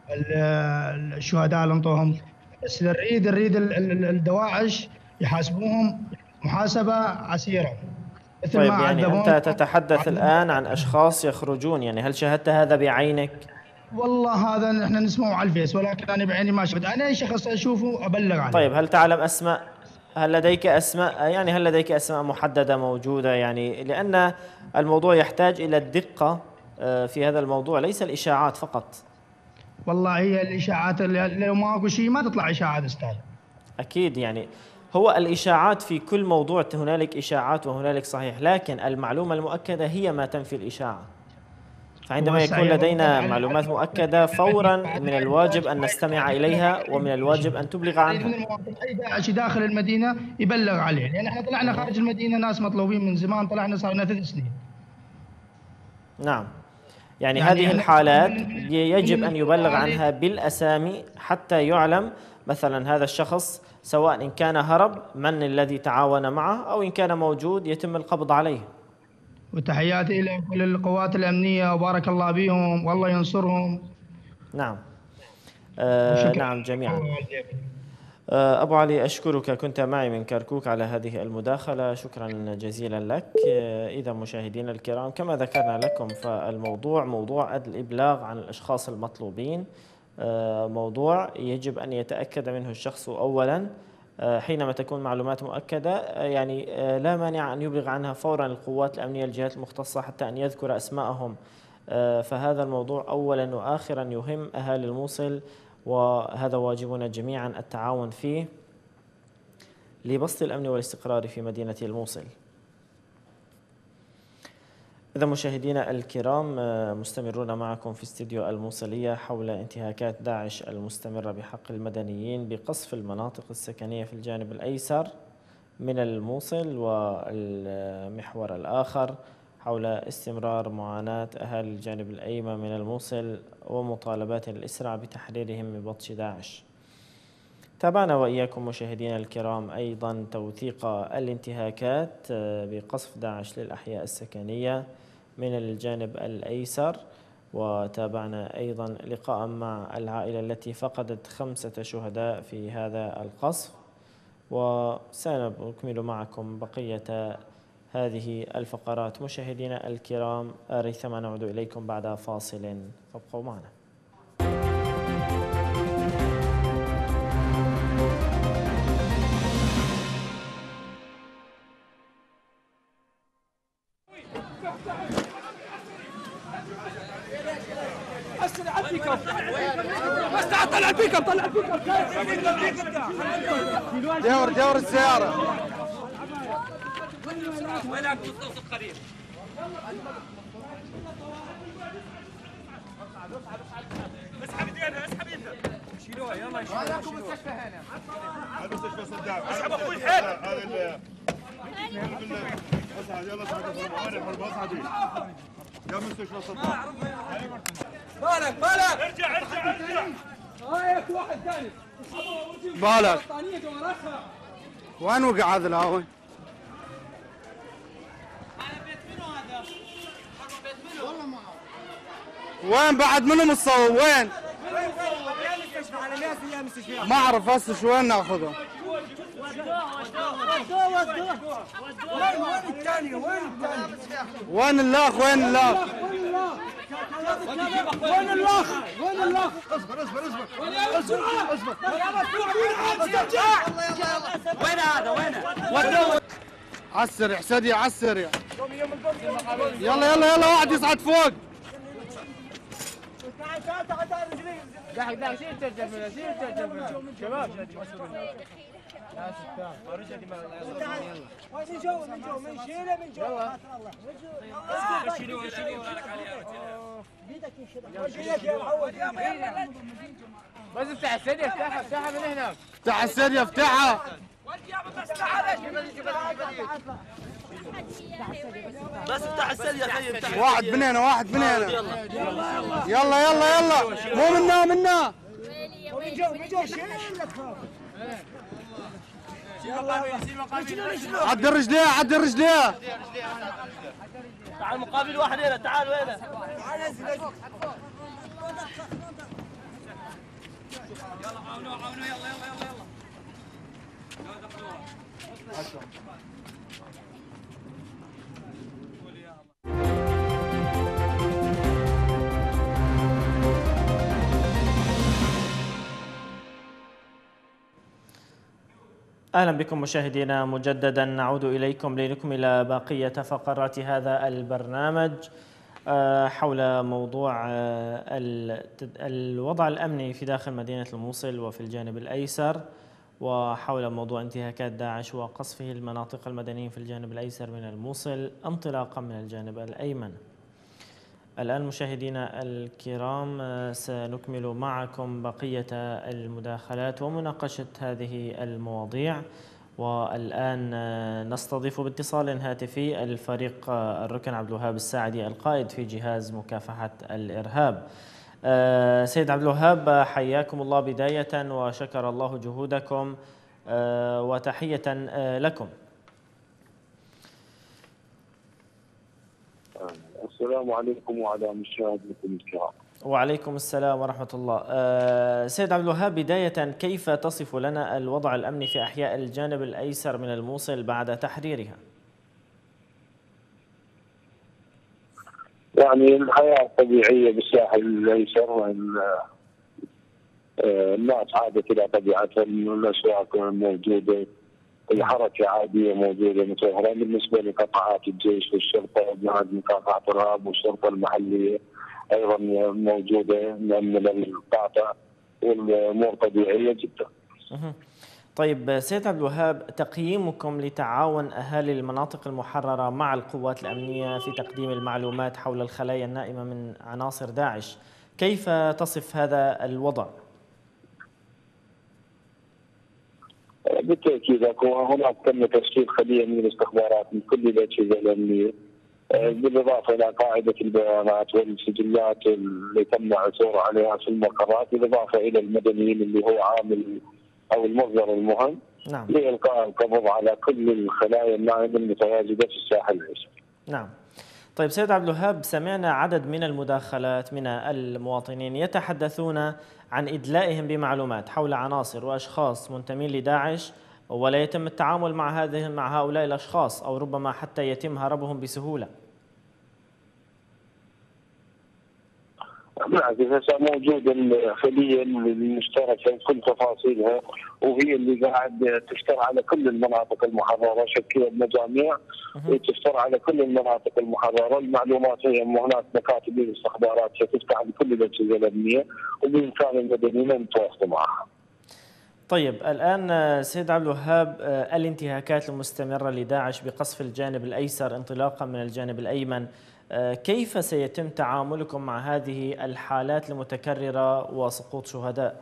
الشهداء اللي انطوهم، بس نريد نريد الدواعش يحاسبوهم محاسبة عسيرة. مثل طيب ما يعني أنت تتحدث الآن عن أشخاص يخرجون، يعني هل شاهدت هذا بعينك؟ والله هذا احنا نسمعه على الفيس، ولكن أنا بعيني ما شفت. أنا أي شخص أشوفه أبلغ عنه. طيب هل تعلم أسماء؟ هل لديك أسماء، يعني هل لديك أسماء محددة موجودة؟ يعني لأن الموضوع يحتاج إلى الدقة في هذا الموضوع، ليس الإشاعات فقط. والله هي الإشاعات لو ما أكو شيء ما تطلع إشاعات أستاذ. أكيد، يعني هو الإشاعات في كل موضوع هنالك إشاعات وهنالك صحيح، لكن المعلومة المؤكدة هي ما تنفي الإشاعة. فعندما يكون لدينا معلومات مؤكدة فورا من الواجب أن نستمع إليها، ومن الواجب أن تبلغ عنها. أي داعش داخل المدينة يبلغ عليه، لأن احنا طلعنا خارج المدينة ناس مطلوبين من زمان، طلعنا صار لنا ثلاث سنين. نعم، يعني, يعني هذه الحالات يجب أن يبلغ عنها بالأسامي حتى يعلم مثلا هذا الشخص، سواء إن كان هرب من الذي تعاون معه أو إن كان موجود يتم القبض عليه. وتحياتي إلى كل القوات الأمنية وبارك الله بهم والله ينصرهم. نعم آه نعم جميعا. آه أبو علي، أشكرك، كنت معي من كركوك على هذه المداخلة، شكرا جزيلا لك. آه إذا مشاهدينا الكرام، كما ذكرنا لكم فالموضوع موضوع الإبلاغ عن الأشخاص المطلوبين، آه موضوع يجب أن يتأكد منه الشخص أولا حينما تكون معلومات مؤكدة، يعني لا مانع أن يبلغ عنها فورا القوات الأمنية الجهات المختصة حتى أن يذكر أسماءهم فهذا الموضوع أولا وآخرا يهم أهالي الموصل، وهذا واجبنا جميعا التعاون فيه لبسط الأمن والاستقرار في مدينة الموصل. إذا مشاهدينا الكرام، مستمرون معكم في استديو الموصلية حول انتهاكات داعش المستمرة بحق المدنيين بقصف المناطق السكنية في الجانب الأيسر من الموصل، والمحور الآخر حول استمرار معاناة أهالي الجانب الأيمن من الموصل ومطالبات الإسراع بتحريرهم من بطش داعش. تابعنا وإياكم مشاهدينا الكرام أيضا توثيق الانتهاكات بقصف داعش للأحياء السكنية من الجانب الأيسر، وتابعنا أيضا لقاء مع العائلة التي فقدت خمسة شهداء في هذا القصف، وسنكمل معكم بقية هذه الفقرات مشاهدينا الكرام، ريثما نعود إليكم بعد فاصل، فابقوا معنا. بس تعال طلع البيك اب، طلع البيك اب، دور دور السيارة. وينك توصل قريب؟ اسحب ايدينا، اسحب ايدنا، شيلوها يلا شيلوها. هذاك مستشفى هنا، المستشفى صدام. اسحب اخوي الحيل. هذا اصعد يلا اصعد اصعد يا مستشفى صدام. بالك بالك ارجع ارجع ارجع. هايك واحد ثاني بالك وين وقع هذا الهاوي؟ وين بعد منهم الصوب؟ وين؟ ما اعرف هسه شو وين ناخذه؟ وين الثاني؟ وين الثاني؟ وين الاخ؟ وين الاخ؟ وين الاخ؟ وين الاخ؟ اصبر اصبر اصبر اصبر وين هذا؟ وين؟ عالسريع سدي عالسريع. يلا يلا يلا واحد يصعد فوق. تعال تعال تعال تعال رجلي. دحك دحك شيل الترجمة، شيل الترجمة. شباب يا ستار ورجع ما يلا وين جو من جو من شيله من جو يلا شيلوه شيلوه لك عليها بيدك يشيل يا معود بس افتح السدي، افتحها افتحها من هناك. افتح السدي افتحها. بس افتح السدي يا سيد، افتح واحد من هنا واحد من هنا. يلا يلا يلا يلا مو منا منا من جو من جو شيل لك عد الرجليه عد الرجليه. تعال مقابل واحد هنا، تعال وينه؟ تعال انزل انزل. يلا عاونوه عاونوه يلا يلا يلا يلا. أهلا بكم مشاهدينا مجددا، نعود إليكم لنكمل بقية فقرات هذا البرنامج حول موضوع الوضع الأمني في داخل مدينة الموصل وفي الجانب الأيسر، وحول موضوع انتهاكات داعش وقصفه المناطق المدنيين في الجانب الأيسر من الموصل انطلاقا من الجانب الأيمن. الآن مشاهدينا الكرام سنكمل معكم بقية المداخلات ومناقشة هذه المواضيع، والآن نستضيف باتصال هاتفي الفريق الركن عبد الوهاب الساعدي القائد في جهاز مكافحة الإرهاب. سيد عبد الوهاب، حياكم الله بداية وشكر الله جهودكم وتحية لكم. السلام عليكم وعلى مشاهديكم الكرام. وعليكم السلام ورحمة الله. أه سيد عبد الوهاب، بداية كيف تصف لنا الوضع الأمني في أحياء الجانب الأيسر من الموصل بعد تحريرها؟ يعني الحياة الطبيعية بالساحل الأيسر، الناس عادت إلى طبيعتهم، الأسواق موجودة، الحركه عاديه موجوده متوفره بالنسبه لقطاعات الجيش والشرطه وجهاز مكافحه الارهاب والشرطه المحليه ايضا موجوده من القاطع والامور طبيعيه جدا. طيب سيد عبد الوهاب، تقييمكم لتعاون اهالي المناطق المحرره مع القوات الامنيه في تقديم المعلومات حول الخلايا النائمه من عناصر داعش، كيف تصف هذا الوضع؟ بالتاكيد هناك تم تشكيل خليه من الاستخبارات من كل الاجهزه الامنيه بالاضافه الى قاعده البيانات والسجلات اللي تم عثور عليها في المقرات، بالاضافه الى المدنيين اللي هو عامل او المصدر المهم نعم. لإلقاء القبض على كل الخلايا النائمه المتواجده في الساحل العسكري. نعم. طيب سيد عبد الوهاب، سمعنا عدد من المداخلات من المواطنين يتحدثون عن إدلائهم بمعلومات حول عناصر وأشخاص منتمين لداعش، ولا يتم التعامل مع هذه مع هؤلاء الأشخاص، أو ربما حتى يتم هربهم بسهولة. بالعكس هسه موجود الخليه المشتركه بكل تفاصيلها، وهي اللي قاعد تفتر على كل المناطق المحرره، شكلت مجاميع وتفتر على كل المناطق المحرره، المعلومات هي هناك مكاتب الاستخبارات ستفتح لكل الاجهزه الامنيه وبامكان المدنيين ان يتواصلوا معها. طيب الآن سيد عبد الوهاب، الانتهاكات المستمرة لداعش بقصف الجانب الأيسر انطلاقا من الجانب الأيمن، كيف سيتم تعاملكم مع هذه الحالات المتكررة وسقوط شهداء؟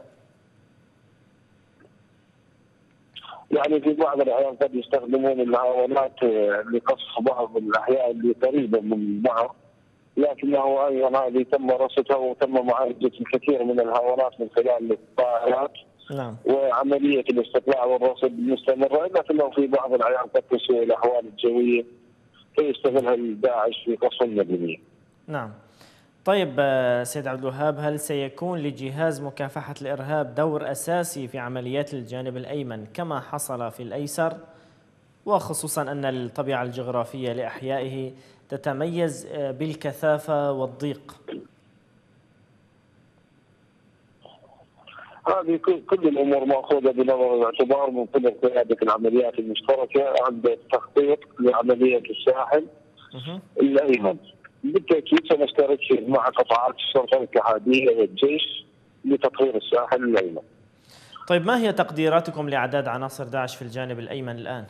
يعني في بعض الأحيان قد يستخدمون الهاونات لقصف بعض الأحياء اللي قريبة من البحر، لكنه أيضا هذه تم رصدها وتم معالجة الكثير من الهاونات من خلال الطائرات. نعم. وعملية الاستطلاع والرصد مستمرة، لكنه في بعض الأحيان قد تسوء الأحوال الجوية فيستغلها داعش في قصف المدنيين. نعم. طيب سيد عبد الوهاب، هل سيكون لجهاز مكافحة الإرهاب دور أساسي في عمليات الجانب الأيمن كما حصل في الأيسر، وخصوصا أن الطبيعة الجغرافية لأحيائه تتميز بالكثافة والضيق؟ هذه كل الامور ماخوذه بنظر الاعتبار من قبل قياده العمليات المشتركه عند التخطيط لعمليه الساحل الايمن. بالتاكيد سنشترك مع قطاعات الشرطه الاتحاديه والجيش لتطهير الساحل الايمن. طيب ما هي تقديراتكم لاعداد عناصر داعش في الجانب الايمن الان؟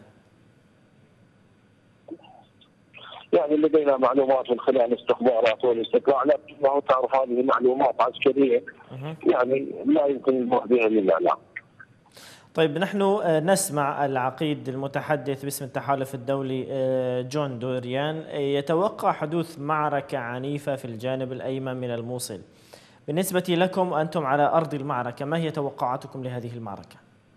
يعني لدينا معلومات من خلال الاستخبارات والاستطلاع، لكنه تعرف هذه معلومات عسكريه يعني لا يمكن البحث بها للاعلام. طيب نحن نسمع العقيد المتحدث باسم التحالف الدولي جون دوريان يتوقع حدوث معركة عنيفة في الجانب الأيمن من الموصل. بالنسبة لكم أنتم على أرض المعركة، ما هي توقعاتكم لهذه المعركة؟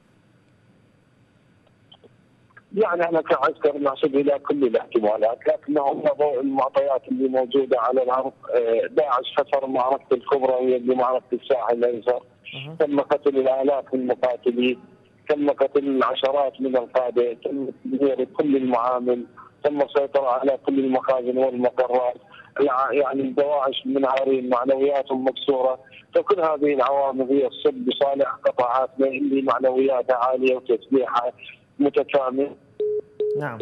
يعني احنا كعسكر نحسب الى كل الاحتمالات، لكنه ضوء المعطيات اللي موجوده على الارض. داعش خسر معركه الكبرى وهي معركه الساحل الايسر، تم قتل الالاف من المقاتلين، تم قتل العشرات من القاده، تم تدمير كل المعامل، تم السيطره على كل المخازن والمقرات، يعني الدواعش منهارين معنوياتهم مكسوره، فكل هذه العوامل هي تصب بصالح قطاعاتنا اللي معنوياتها عاليه وتسليحها متكامل. نعم.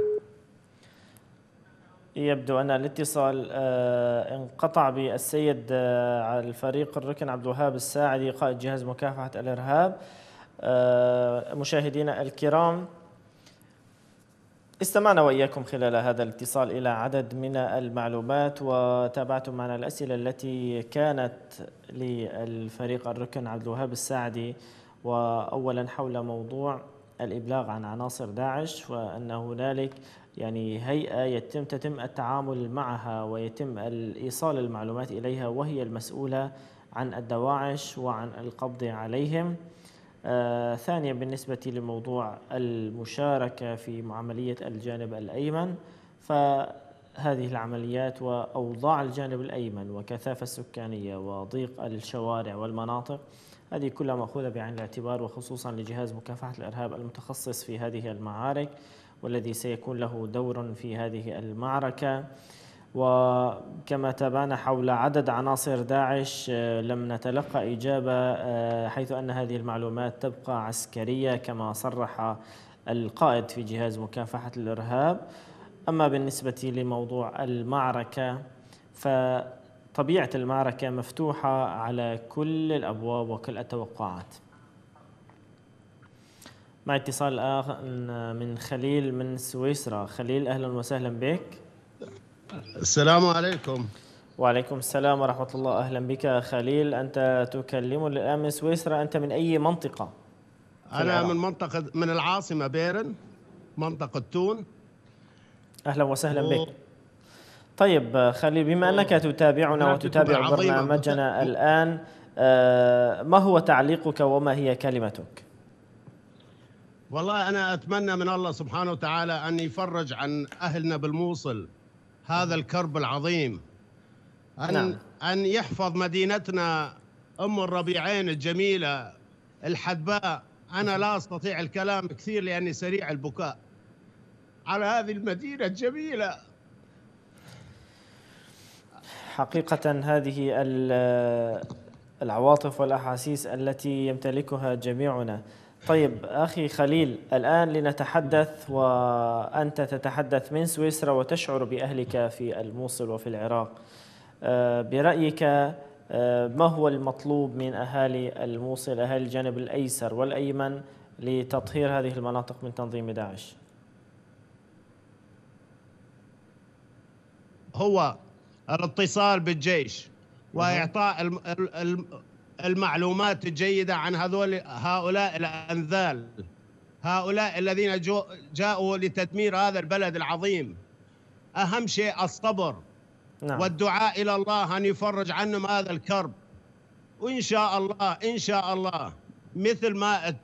يبدو أن الاتصال انقطع بالسيد الفريق الركن عبد الوهاب الساعدي قائد جهاز مكافحة الإرهاب. مشاهدينا الكرام، استمعنا وإياكم خلال هذا الاتصال إلى عدد من المعلومات وتابعتم معنا الأسئلة التي كانت للفريق الركن عبد الوهاب الساعدي، وأولا حول موضوع الإبلاغ عن عناصر داعش، وأن هنالك يعني هيئة يتم تتم التعامل معها ويتم إيصال المعلومات إليها وهي المسؤولة عن الدواعش وعن القبض عليهم. آه ثانيا بالنسبة لموضوع المشاركة في عملية الجانب الأيمن، فهذه العمليات وأوضاع الجانب الأيمن وكثافة السكانية وضيق الشوارع والمناطق هذه كلها مأخوذة بعين الاعتبار، وخصوصا لجهاز مكافحة الإرهاب المتخصص في هذه المعارك والذي سيكون له دور في هذه المعركة. وكما تابعنا حول عدد عناصر داعش لم نتلقى إجابة، حيث أن هذه المعلومات تبقى عسكرية كما صرح القائد في جهاز مكافحة الإرهاب. أما بالنسبة لموضوع المعركة فطبيعة المعركة مفتوحة على كل الأبواب وكل التوقعات. مع اتصال آخر من خليل من سويسرا. خليل أهلا وسهلا بك. السلام عليكم. وعليكم السلام ورحمة الله. أهلا بك خليل، أنت تكلمني الآن من سويسرا، أنت من أي منطقة؟ أنا العراق. من منطقة من العاصمة بيرن، منطقة تون. أهلا وسهلا و... بك. طيب خليل، بما أنك تتابعنا وتتابع برنامجنا الآن، ما هو تعليقك وما هي كلمتك؟ والله أنا أتمنى من الله سبحانه وتعالى أن يفرج عن أهلنا بالموصل هذا الكرب العظيم، أن, نعم. أن يحفظ مدينتنا أم الربيعين الجميلة الحدباء. أنا لا أستطيع الكلام كثير لأني سريع البكاء على هذه المدينة الجميلة. حقيقة هذه العواطف والأحاسيس التي يمتلكها جميعنا. طيب أخي خليل، الآن لنتحدث وأنت تتحدث من سويسرا وتشعر بأهلك في الموصل وفي العراق. برأيك ما هو المطلوب من أهالي الموصل، أهالي الجانب الأيسر والأيمن، لتطهير هذه المناطق من تنظيم داعش؟ هو الاتصال بالجيش وإعطاء المعلومات الجيدة عن هذول هؤلاء الأنذال، هؤلاء الذين جاءوا لتدمير هذا البلد العظيم. أهم شيء الصبر، نعم. والدعاء إلى الله أن يفرج عنهم هذا الكرب، وإن شاء الله إن شاء الله مثل ما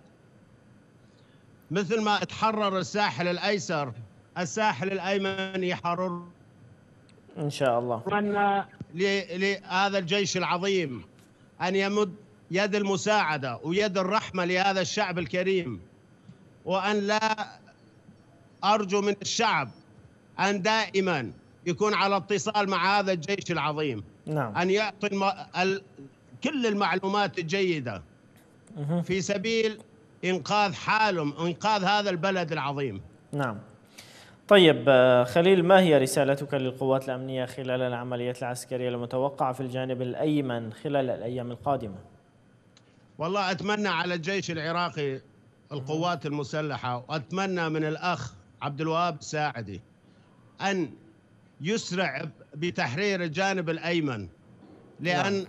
مثل ما تحرر الساحل الأيسر، الساحل الأيمن يحرر إن شاء الله. أتمنى لهذا الجيش العظيم أن يمد يد المساعدة ويد الرحمة لهذا الشعب الكريم، وأن لا أرجو من الشعب أن دائما يكون على اتصال مع هذا الجيش العظيم، نعم. أن يعطي الم... ال... كل المعلومات الجيدة في سبيل إنقاذ حالهم، إنقاذ هذا البلد العظيم. نعم. طيب خليل، ما هي رسالتك للقوات الأمنية خلال العمليات العسكرية المتوقعة في الجانب الأيمن خلال الأيام القادمة؟ والله أتمنى على الجيش العراقي، القوات المسلحة، وأتمنى من الأخ عبد الوهاب الساعدي أن يسرع بتحرير الجانب الأيمن، لأن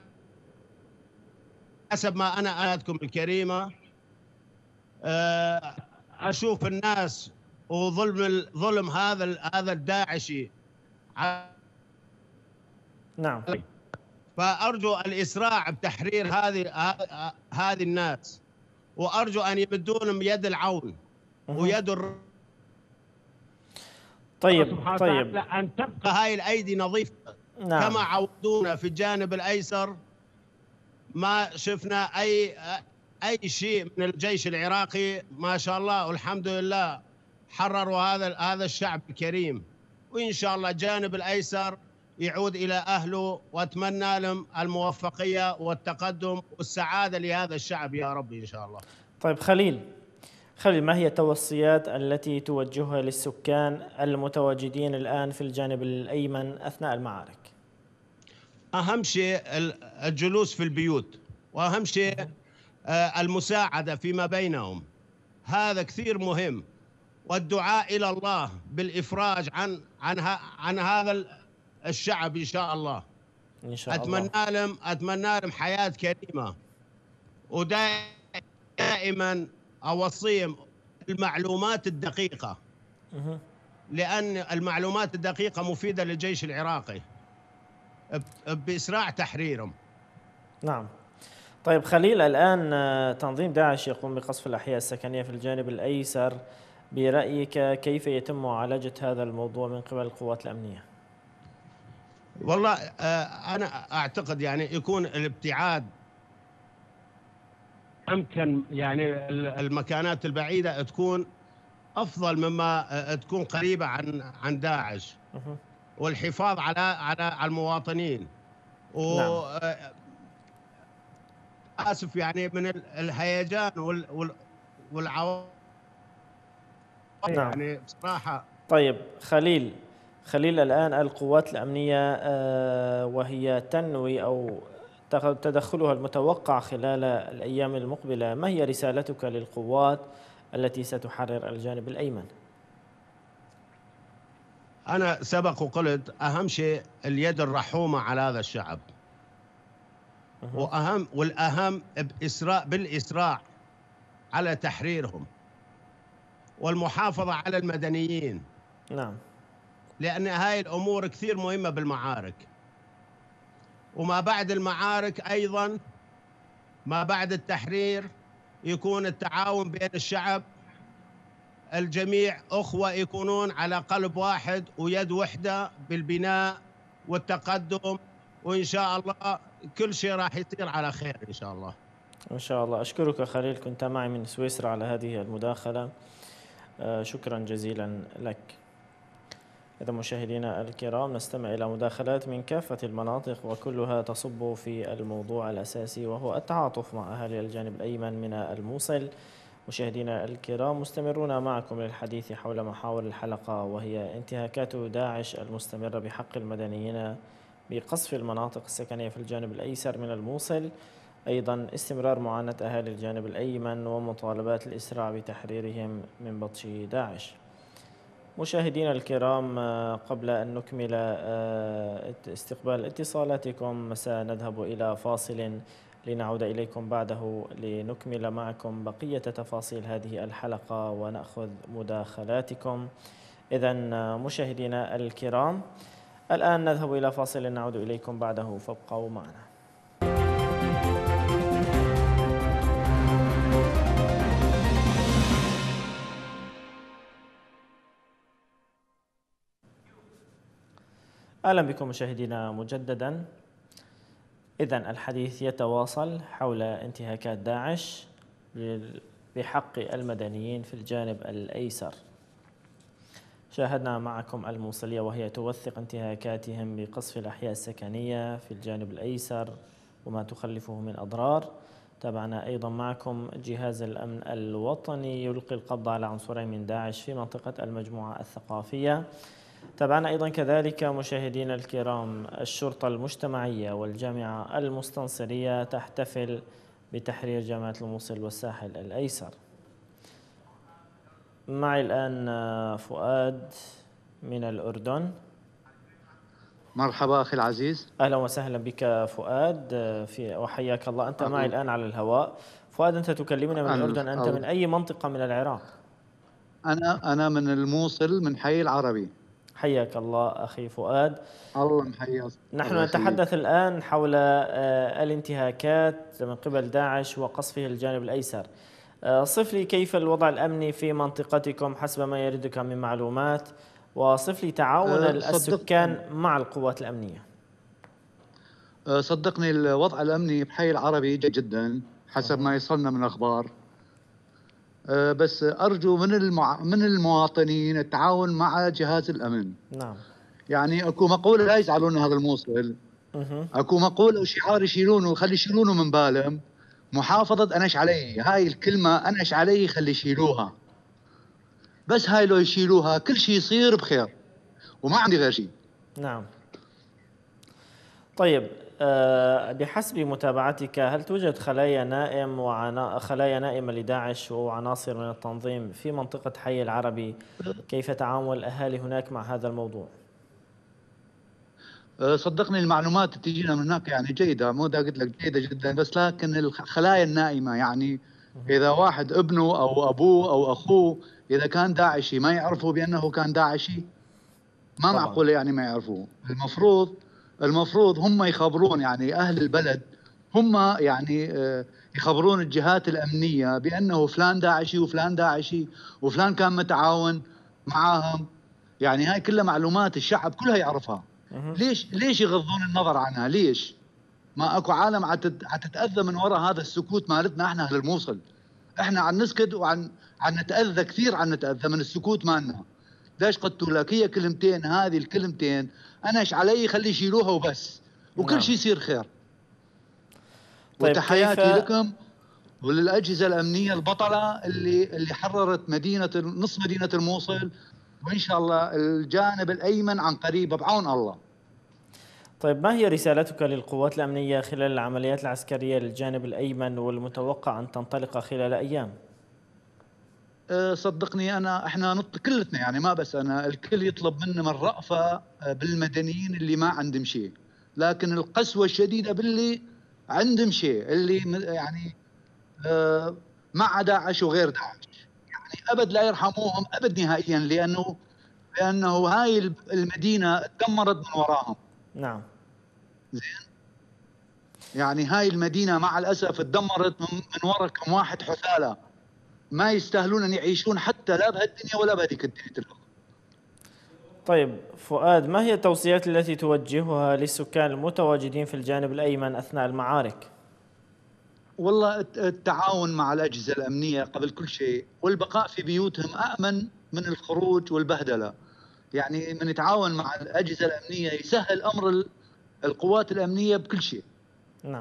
حسب ما أنا آياتكم الكريمة أشوف الناس وظلم ظلم هذا هذا الداعشي. نعم. فأرجو الإسراع بتحرير هذه هذه الناس، وأرجو أن يمدونهم يد العون ويد الر... طيب طيب أن تبقى هاي الأيدي نظيفة. نعم. كما عودونا في الجانب الأيسر، ما شفنا أي أي شيء من الجيش العراقي، ما شاء الله والحمد لله حرروا هذا هذا الشعب الكريم. وإن شاء الله الجانب الأيسر يعود إلى أهله، وأتمنى لهم الموفقية والتقدم والسعادة لهذا الشعب يا رب إن شاء الله. طيب خليل خليل ما هي التوصيات التي توجهها للسكان المتواجدين الآن في الجانب الأيمن أثناء المعارك؟ أهم شيء الجلوس في البيوت، وأهم شيء المساعدة فيما بينهم، هذا كثير مهم، والدعاء إلى الله بالإفراج عن عن عن هذا الشعب إن شاء الله. إن شاء الله. أتمنى لهم أتمنى لهم حياة كريمة، ودائما أوصيهم المعلومات الدقيقة، لأن المعلومات الدقيقة مفيدة للجيش العراقي بإسراع تحريرهم. نعم. طيب خليل، الآن تنظيم داعش يقوم بقصف الأحياء السكنية في الجانب الأيسر، برأيك كيف يتم معالجة هذا الموضوع من قبل القوات الأمنية؟ والله أنا أعتقد يعني يكون الابتعاد أمكن، يعني المكانات البعيدة تكون أفضل مما تكون قريبة عن عن داعش، والحفاظ على على المواطنين. و نعم. آسف يعني من الهيجان وال والعواطف يعني بصراحة. طيب خليل خليل الآن القوات الأمنية وهي تنوي أو تدخلها المتوقع خلال الأيام المقبلة، ما هي رسالتك للقوات التي ستحرر الجانب الأيمن؟ أنا سبق وقلت أهم شيء اليد الرحومة على هذا الشعب، وأهم والأهم بإسراع بالإسراع على تحريرهم والمحافظة على المدنيين. نعم. لأن هاي الأمور كثير مهمة بالمعارك، وما بعد المعارك أيضا ما بعد التحرير يكون التعاون بين الشعب، الجميع أخوة يكونون على قلب واحد ويد وحدة بالبناء والتقدم، وإن شاء الله كل شيء راح يصير على خير إن شاء الله. إن شاء الله. أشكرك خليل، كنت معي من سويسرا على هذه المداخلة، شكرا جزيلا لك. إذا مشاهدينا الكرام نستمع إلى مداخلات من كافة المناطق وكلها تصب في الموضوع الأساسي وهو التعاطف مع أهالي الجانب الأيمن من الموصل. مشاهدينا الكرام مستمرون معكم للحديث حول محاور الحلقة، وهي انتهاكات داعش المستمرة بحق المدنيين بقصف المناطق السكنية في الجانب الأيسر من الموصل، أيضا استمرار معاناة أهالي الجانب الأيمن ومطالبات الإسراع بتحريرهم من بطش داعش. مشاهدينا الكرام قبل أن نكمل استقبال اتصالاتكم سنذهب إلى فاصل لنعود إليكم بعده لنكمل معكم بقية تفاصيل هذه الحلقة ونأخذ مداخلاتكم. إذن مشاهدينا الكرام الآن نذهب إلى فاصل نعود إليكم بعده، فابقوا معنا. أهلا بكم مشاهدينا مجددا. إذن الحديث يتواصل حول انتهاكات داعش بحق المدنيين في الجانب الأيسر. شاهدنا معكم الموصلية وهي توثق انتهاكاتهم بقصف الأحياء السكنية في الجانب الأيسر وما تخلفه من أضرار. تابعنا أيضا معكم جهاز الأمن الوطني يلقي القبض على عنصرين من داعش في منطقة المجموعة الثقافية. تابعنا أيضا كذلك مشاهدينا الكرام الشرطة المجتمعية والجامعة المستنصرية تحتفل بتحرير جامعة الموصل والساحل الأيسر. معي الآن فؤاد من الأردن. مرحبا أخي العزيز. أهلا وسهلا بك فؤاد في وحياك الله. أنت معي الآن على الهواء. فؤاد أنت تكلمنا من الأردن، أنت من أي منطقة من العراق؟ أنا أنا من الموصل من حي العربي. حياك الله أخي فؤاد. الله محياك. نحن نتحدث الآن حول الانتهاكات من قبل داعش وقصفه الجانب الأيسر. صف لي كيف الوضع الأمني في منطقتكم حسب ما يردك من معلومات، وصف لي تعاون السكان مع القوات الأمنية. صدقني الوضع الأمني بحي العربي جيد جدا حسب ما يصلنا من أخبار، بس أرجو من المع... من المواطنين التعاون مع جهاز الأمن. نعم. يعني أكو مقولة لا يزعلون هذا الموصل، أكو مقولة وشعار يشيلونه خلي يشيلونه من بالهم، محافظة أنش علي، هاي الكلمة أنش علي خلي يشيلوها، بس هاي لو يشيلوها كل شيء يصير بخير وما عندي غير شيء. نعم. طيب بحسب متابعتك هل توجد خلايا نائم وعنا خلايا نائمة لداعش وعناصر من التنظيم في منطقة حي العربي؟ كيف تعامل الأهالي هناك مع هذا الموضوع؟ صدقني المعلومات تجينا من هناك يعني جيدة، مو دا قلت لك جيدة جدا، بس لكن الخلايا النائمة يعني إذا واحد ابنه أو أبوه أو أخوه إذا كان داعشي ما يعرفوا بأنه كان داعشي، ما طبعا. معقولة يعني ما يعرفوه. المفروض المفروض هم يخبرون يعني أهل البلد، هم يعني يخبرون الجهات الأمنية بأنه فلان داعشي وفلان داعشي وفلان كان متعاون معاهم. يعني هاي كلها معلومات الشعب كلها يعرفها. ليش ليش يغضون النظر عنها؟ ليش؟ ما اكو عالم عتتأذى من وراء هذا السكوت مالتنا احنا اهل الموصل. احنا عن نسكت وعن عن نتأذى كثير، عن نتأذى من السكوت مالنا. ليش قلت لك هي كلمتين، هذه الكلمتين انا ايش علي خلي يشيلوها وبس وكل نعم. شيء يصير خير. طيب وتحياتي كيف... لكم وللاجهزه الامنيه البطله اللي اللي حررت مدينه نصف مدينه الموصل، وان شاء الله الجانب الايمن عن قريب بعون الله. طيب، ما هي رسالتك للقوات الامنيه خلال العمليات العسكريه للجانب الايمن والمتوقع ان تنطلق خلال ايام؟ أه صدقني انا احنا نط كلتنا يعني ما بس انا، الكل يطلب منا من الرأفه بالمدنيين اللي ما عندهم شيء، لكن القسوه الشديده باللي عندهم شيء، اللي يعني أه مع داعش وغير داعش، يعني ابد لا يرحموهم ابد نهائيا، لانه لانه هاي المدينه تدمرت من وراهم. نعم. زين. يعني هاي المدينه مع الاسف تدمرت من, من وراء كم واحد حثاله ما يستاهلون ان يعيشون حتى لا بهالدنيا ولا بهذيك الدنيا. طيب فؤاد، ما هي التوصيات التي توجهها للسكان المتواجدين في الجانب الايمن اثناء المعارك؟ والله التعاون مع الاجهزه الامنيه قبل كل شيء، والبقاء في بيوتهم امن من الخروج والبهدله. يعني من يتعاون مع الاجهزه الامنيه يسهل امر القوات الامنيه بكل شيء. نعم.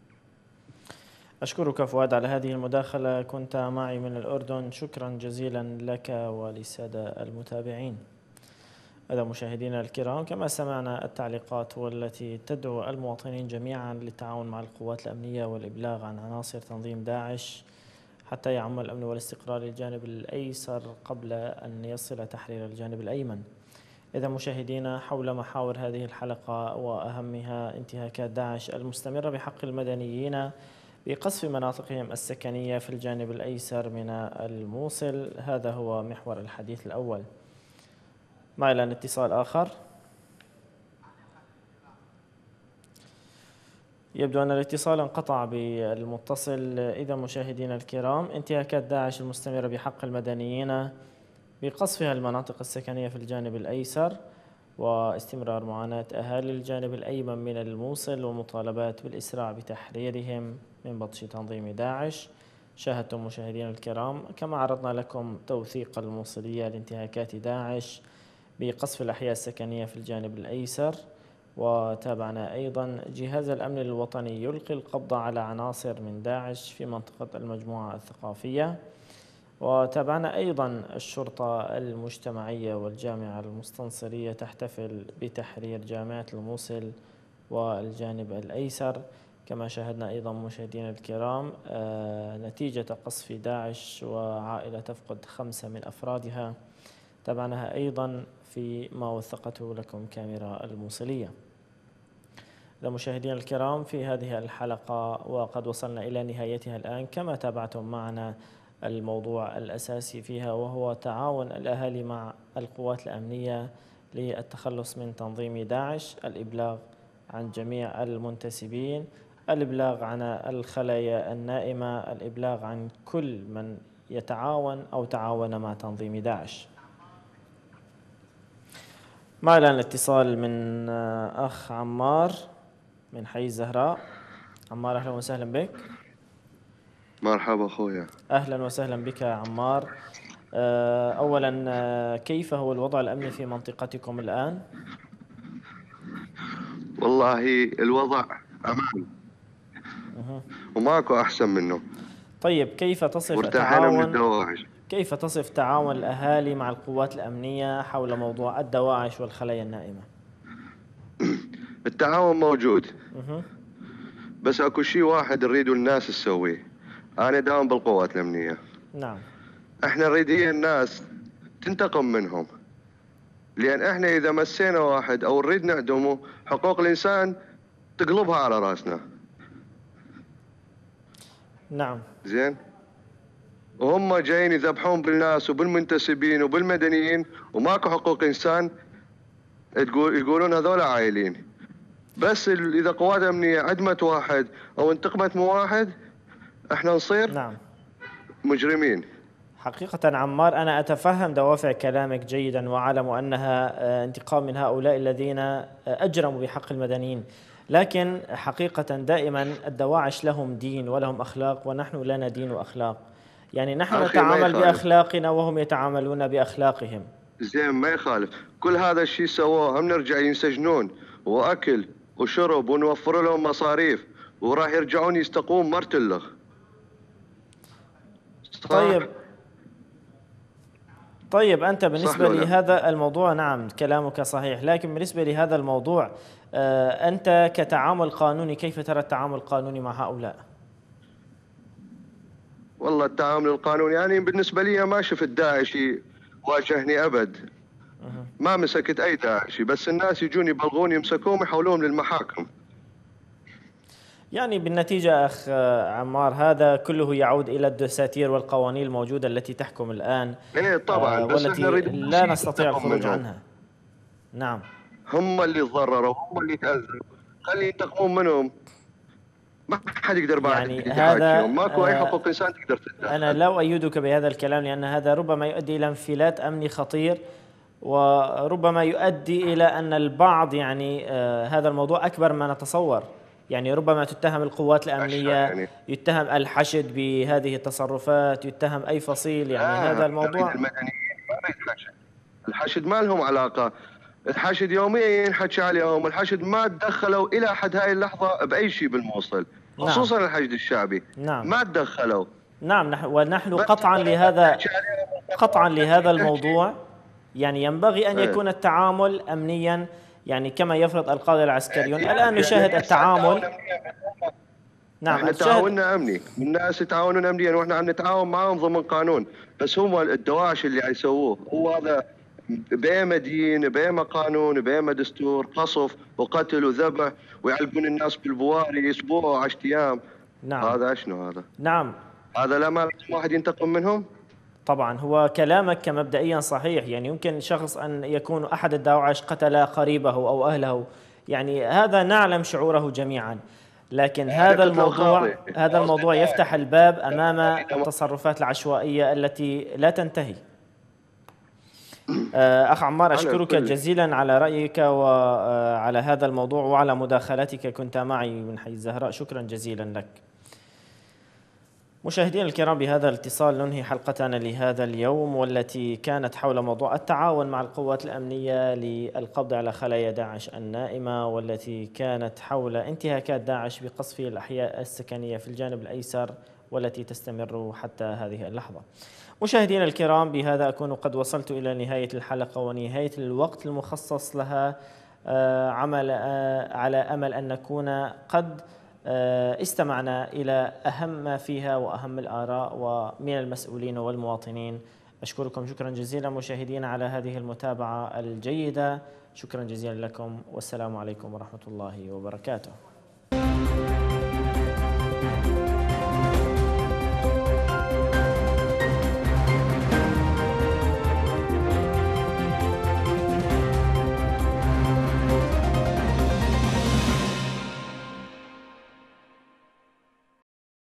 أشكرك فؤاد على هذه المداخلة، كنت معي من الأردن، شكرا جزيلا لك وللسادة المتابعين. هذا مشاهدينا الكرام، كما سمعنا التعليقات والتي تدعو المواطنين جميعا للتعاون مع القوات الأمنية والإبلاغ عن عناصر تنظيم داعش حتى يعم الأمن والاستقرار للجانب الأيسر قبل أن يصل تحرير الجانب الأيمن. إذا مشاهدينا، حول محاور هذه الحلقة وأهمها انتهاكات داعش المستمرة بحق المدنيين بقصف مناطقهم السكنية في الجانب الأيسر من الموصل، هذا هو محور الحديث الأول. معي الآن اتصال آخر. يبدو أن الاتصال انقطع بالمتصل. إذا مشاهدينا الكرام، انتهاكات داعش المستمرة بحق المدنيين بقصفها المناطق السكنية في الجانب الأيسر، واستمرار معاناة أهالي الجانب الأيمن من الموصل ومطالبات بالإسراع بتحريرهم من بطش تنظيم داعش. شاهدتم مشاهدينا الكرام كما عرضنا لكم توثيق الموصلية لانتهاكات داعش بقصف الأحياء السكنية في الجانب الأيسر، وتابعنا أيضا جهاز الأمن الوطني يلقي القبض على عناصر من داعش في منطقة المجموعة الثقافية، وتابعنا أيضا الشرطة المجتمعية والجامعة المستنصرية تحتفل بتحرير جامعة الموصل والجانب الأيسر. كما شاهدنا أيضا مشاهدينا الكرام نتيجة قصف داعش وعائلة تفقد خمسة من أفرادها، تابعناها أيضا فيما وثقته لكم كاميرا الموصلية. مشاهدينا الكرام، في هذه الحلقة وقد وصلنا إلى نهايتها الآن، كما تابعتم معنا الموضوع الأساسي فيها وهو تعاون الأهالي مع القوات الأمنية للتخلص من تنظيم داعش، الإبلاغ عن جميع المنتسبين، الإبلاغ عن الخلايا النائمة، الإبلاغ عن كل من يتعاون أو تعاون مع تنظيم داعش. معنا الآن الاتصال من أخ عمار من حي الزهراء. عمار، أهلا وسهلا بك. مرحبا أخويا. أهلا وسهلا بك يا عمار. أولا، كيف هو الوضع الأمني في منطقتكم الآن؟ والله الوضع أمان وماكو أحسن منه. طيب، كيف تصف تعاون كيف تصف تعاون الأهالي مع القوات الأمنية حول موضوع الدواعش والخلايا النائمة؟ التعاون موجود، بس اكو شيء واحد نريدوا الناس تسويه. انا داوم بالقوات الامنيه. نعم. احنا نريد الناس تنتقم منهم، لان احنا اذا مسينا واحد او نريد نعدمه حقوق الانسان تقلبها على راسنا. نعم. زين. وهم جايين يذبحون بالناس وبالمنتسبين وبالمدنيين وماكو حقوق انسان، تقول يقولون هذول عائلين. بس اذا قوات امنيه عدمت واحد او انتقمت من واحد احنا نصير نعم مجرمين. حقيقة عمار، أنا أتفهم دوافع كلامك جيدا وأعلم أنها انتقام من هؤلاء الذين أجرموا بحق المدنيين، لكن حقيقة دائما الدواعش لهم دين ولهم أخلاق ونحن لنا دين وأخلاق. يعني نحن نتعامل بأخلاقنا وهم يتعاملون بأخلاقهم. زين، ما يخالف. كل هذا الشيء سووه هم نرجع ينسجنون وأكل وشرب ونوفر لهم مصاريف وراح يرجعون يستقون مرتلخ. طيب طيب أنت بالنسبة لهذا الموضوع، نعم كلامك صحيح، لكن بالنسبة لهذا الموضوع أنت كتعامل قانوني كيف ترى التعامل القانوني مع هؤلاء؟ والله التعامل القانوني يعني بالنسبة لي ما شفت داعشي واجهني أبد، ما مسكت أي داعشي، بس الناس يجون يبلغون يمسكوهم يحولوهم للمحاكم. يعني بالنتيجة أخ عمار هذا كله يعود إلى الدساتير والقوانين الموجودة التي تحكم الآن. إيه طبعا، آه بس والتي لا نستطيع الخروج عنها. نعم. هم اللي تضرروا، هم اللي تأذوا، خلي ينتقمون منهم. ما حد يقدر بعد يعني هذا ماكو أي حقوق إنسان تقدر تتدخل. أنا لا أؤيدك بهذا الكلام، لأن هذا ربما يؤدي إلى انفلات أمني خطير، وربما يؤدي إلى أن البعض يعني آه هذا الموضوع أكبر ما نتصور. يعني ربما تتهم القوات الأمنية، يعني يتهم الحشد بهذه التصرفات، يتهم أي فصيل، يعني آه هذا الموضوع. المدنيين ما الحشد، الحشد ما لهم علاقة، الحشد يوميا ينحكي عليهم، الحشد ما تدخلوا إلى حد هاي اللحظة بأي شيء بالموصل، خصوصا نعم. الحشد الشعبي نعم. ما تدخلوا. نعم، ونحن قطعا لهذا قطعا لهذا الموضوع يعني ينبغي أن يكون التعامل أمنيا، يعني كما يفرض القادة العسكريون. الآن نشاهد التعامل. نعم، احنا تعاوننا امني، الناس يتعاونون امنيا واحنا عم نتعاون معهم ضمن قانون، بس هم الدواعش اللي يسووه هو هذا بيما دين بيما قانون بيما دستور، قصف وقتل وذبح ويعلقون الناس بالبواري اسبوع وعشرة ايام. نعم. هذا شنو هذا؟ نعم. هذا لا ما واحد ينتقم منهم؟ طبعا هو كلامك كمبدئيا صحيح، يعني يمكن شخص أن يكون أحد الدواعش قتل قريبه أو أهله، يعني هذا نعلم شعوره جميعا، لكن هذا الموضوع هذا الموضوع يفتح الباب أمام التصرفات العشوائية التي لا تنتهي. أخ عمار أشكرك جزيلا على رأيك وعلى هذا الموضوع وعلى مداخلتك، كنت معي من حي الزهراء، شكرا جزيلا لك. مشاهدينا الكرام، بهذا الاتصال ننهي حلقتنا لهذا اليوم، والتي كانت حول موضوع التعاون مع القوات الأمنية للقبض على خلايا داعش النائمة، والتي كانت حول انتهاكات داعش بقصف الأحياء السكنية في الجانب الأيسر، والتي تستمر حتى هذه اللحظة. مشاهدينا الكرام، بهذا أكون قد وصلت إلى نهاية الحلقة ونهاية الوقت المخصص لها، عمل على أمل أن نكون قد استمعنا إلى أهم ما فيها وأهم الآراء ومن المسؤولين والمواطنين. أشكركم شكرا جزيلا مشاهدينا على هذه المتابعة الجيدة، شكرا جزيلا لكم، والسلام عليكم ورحمة الله وبركاته.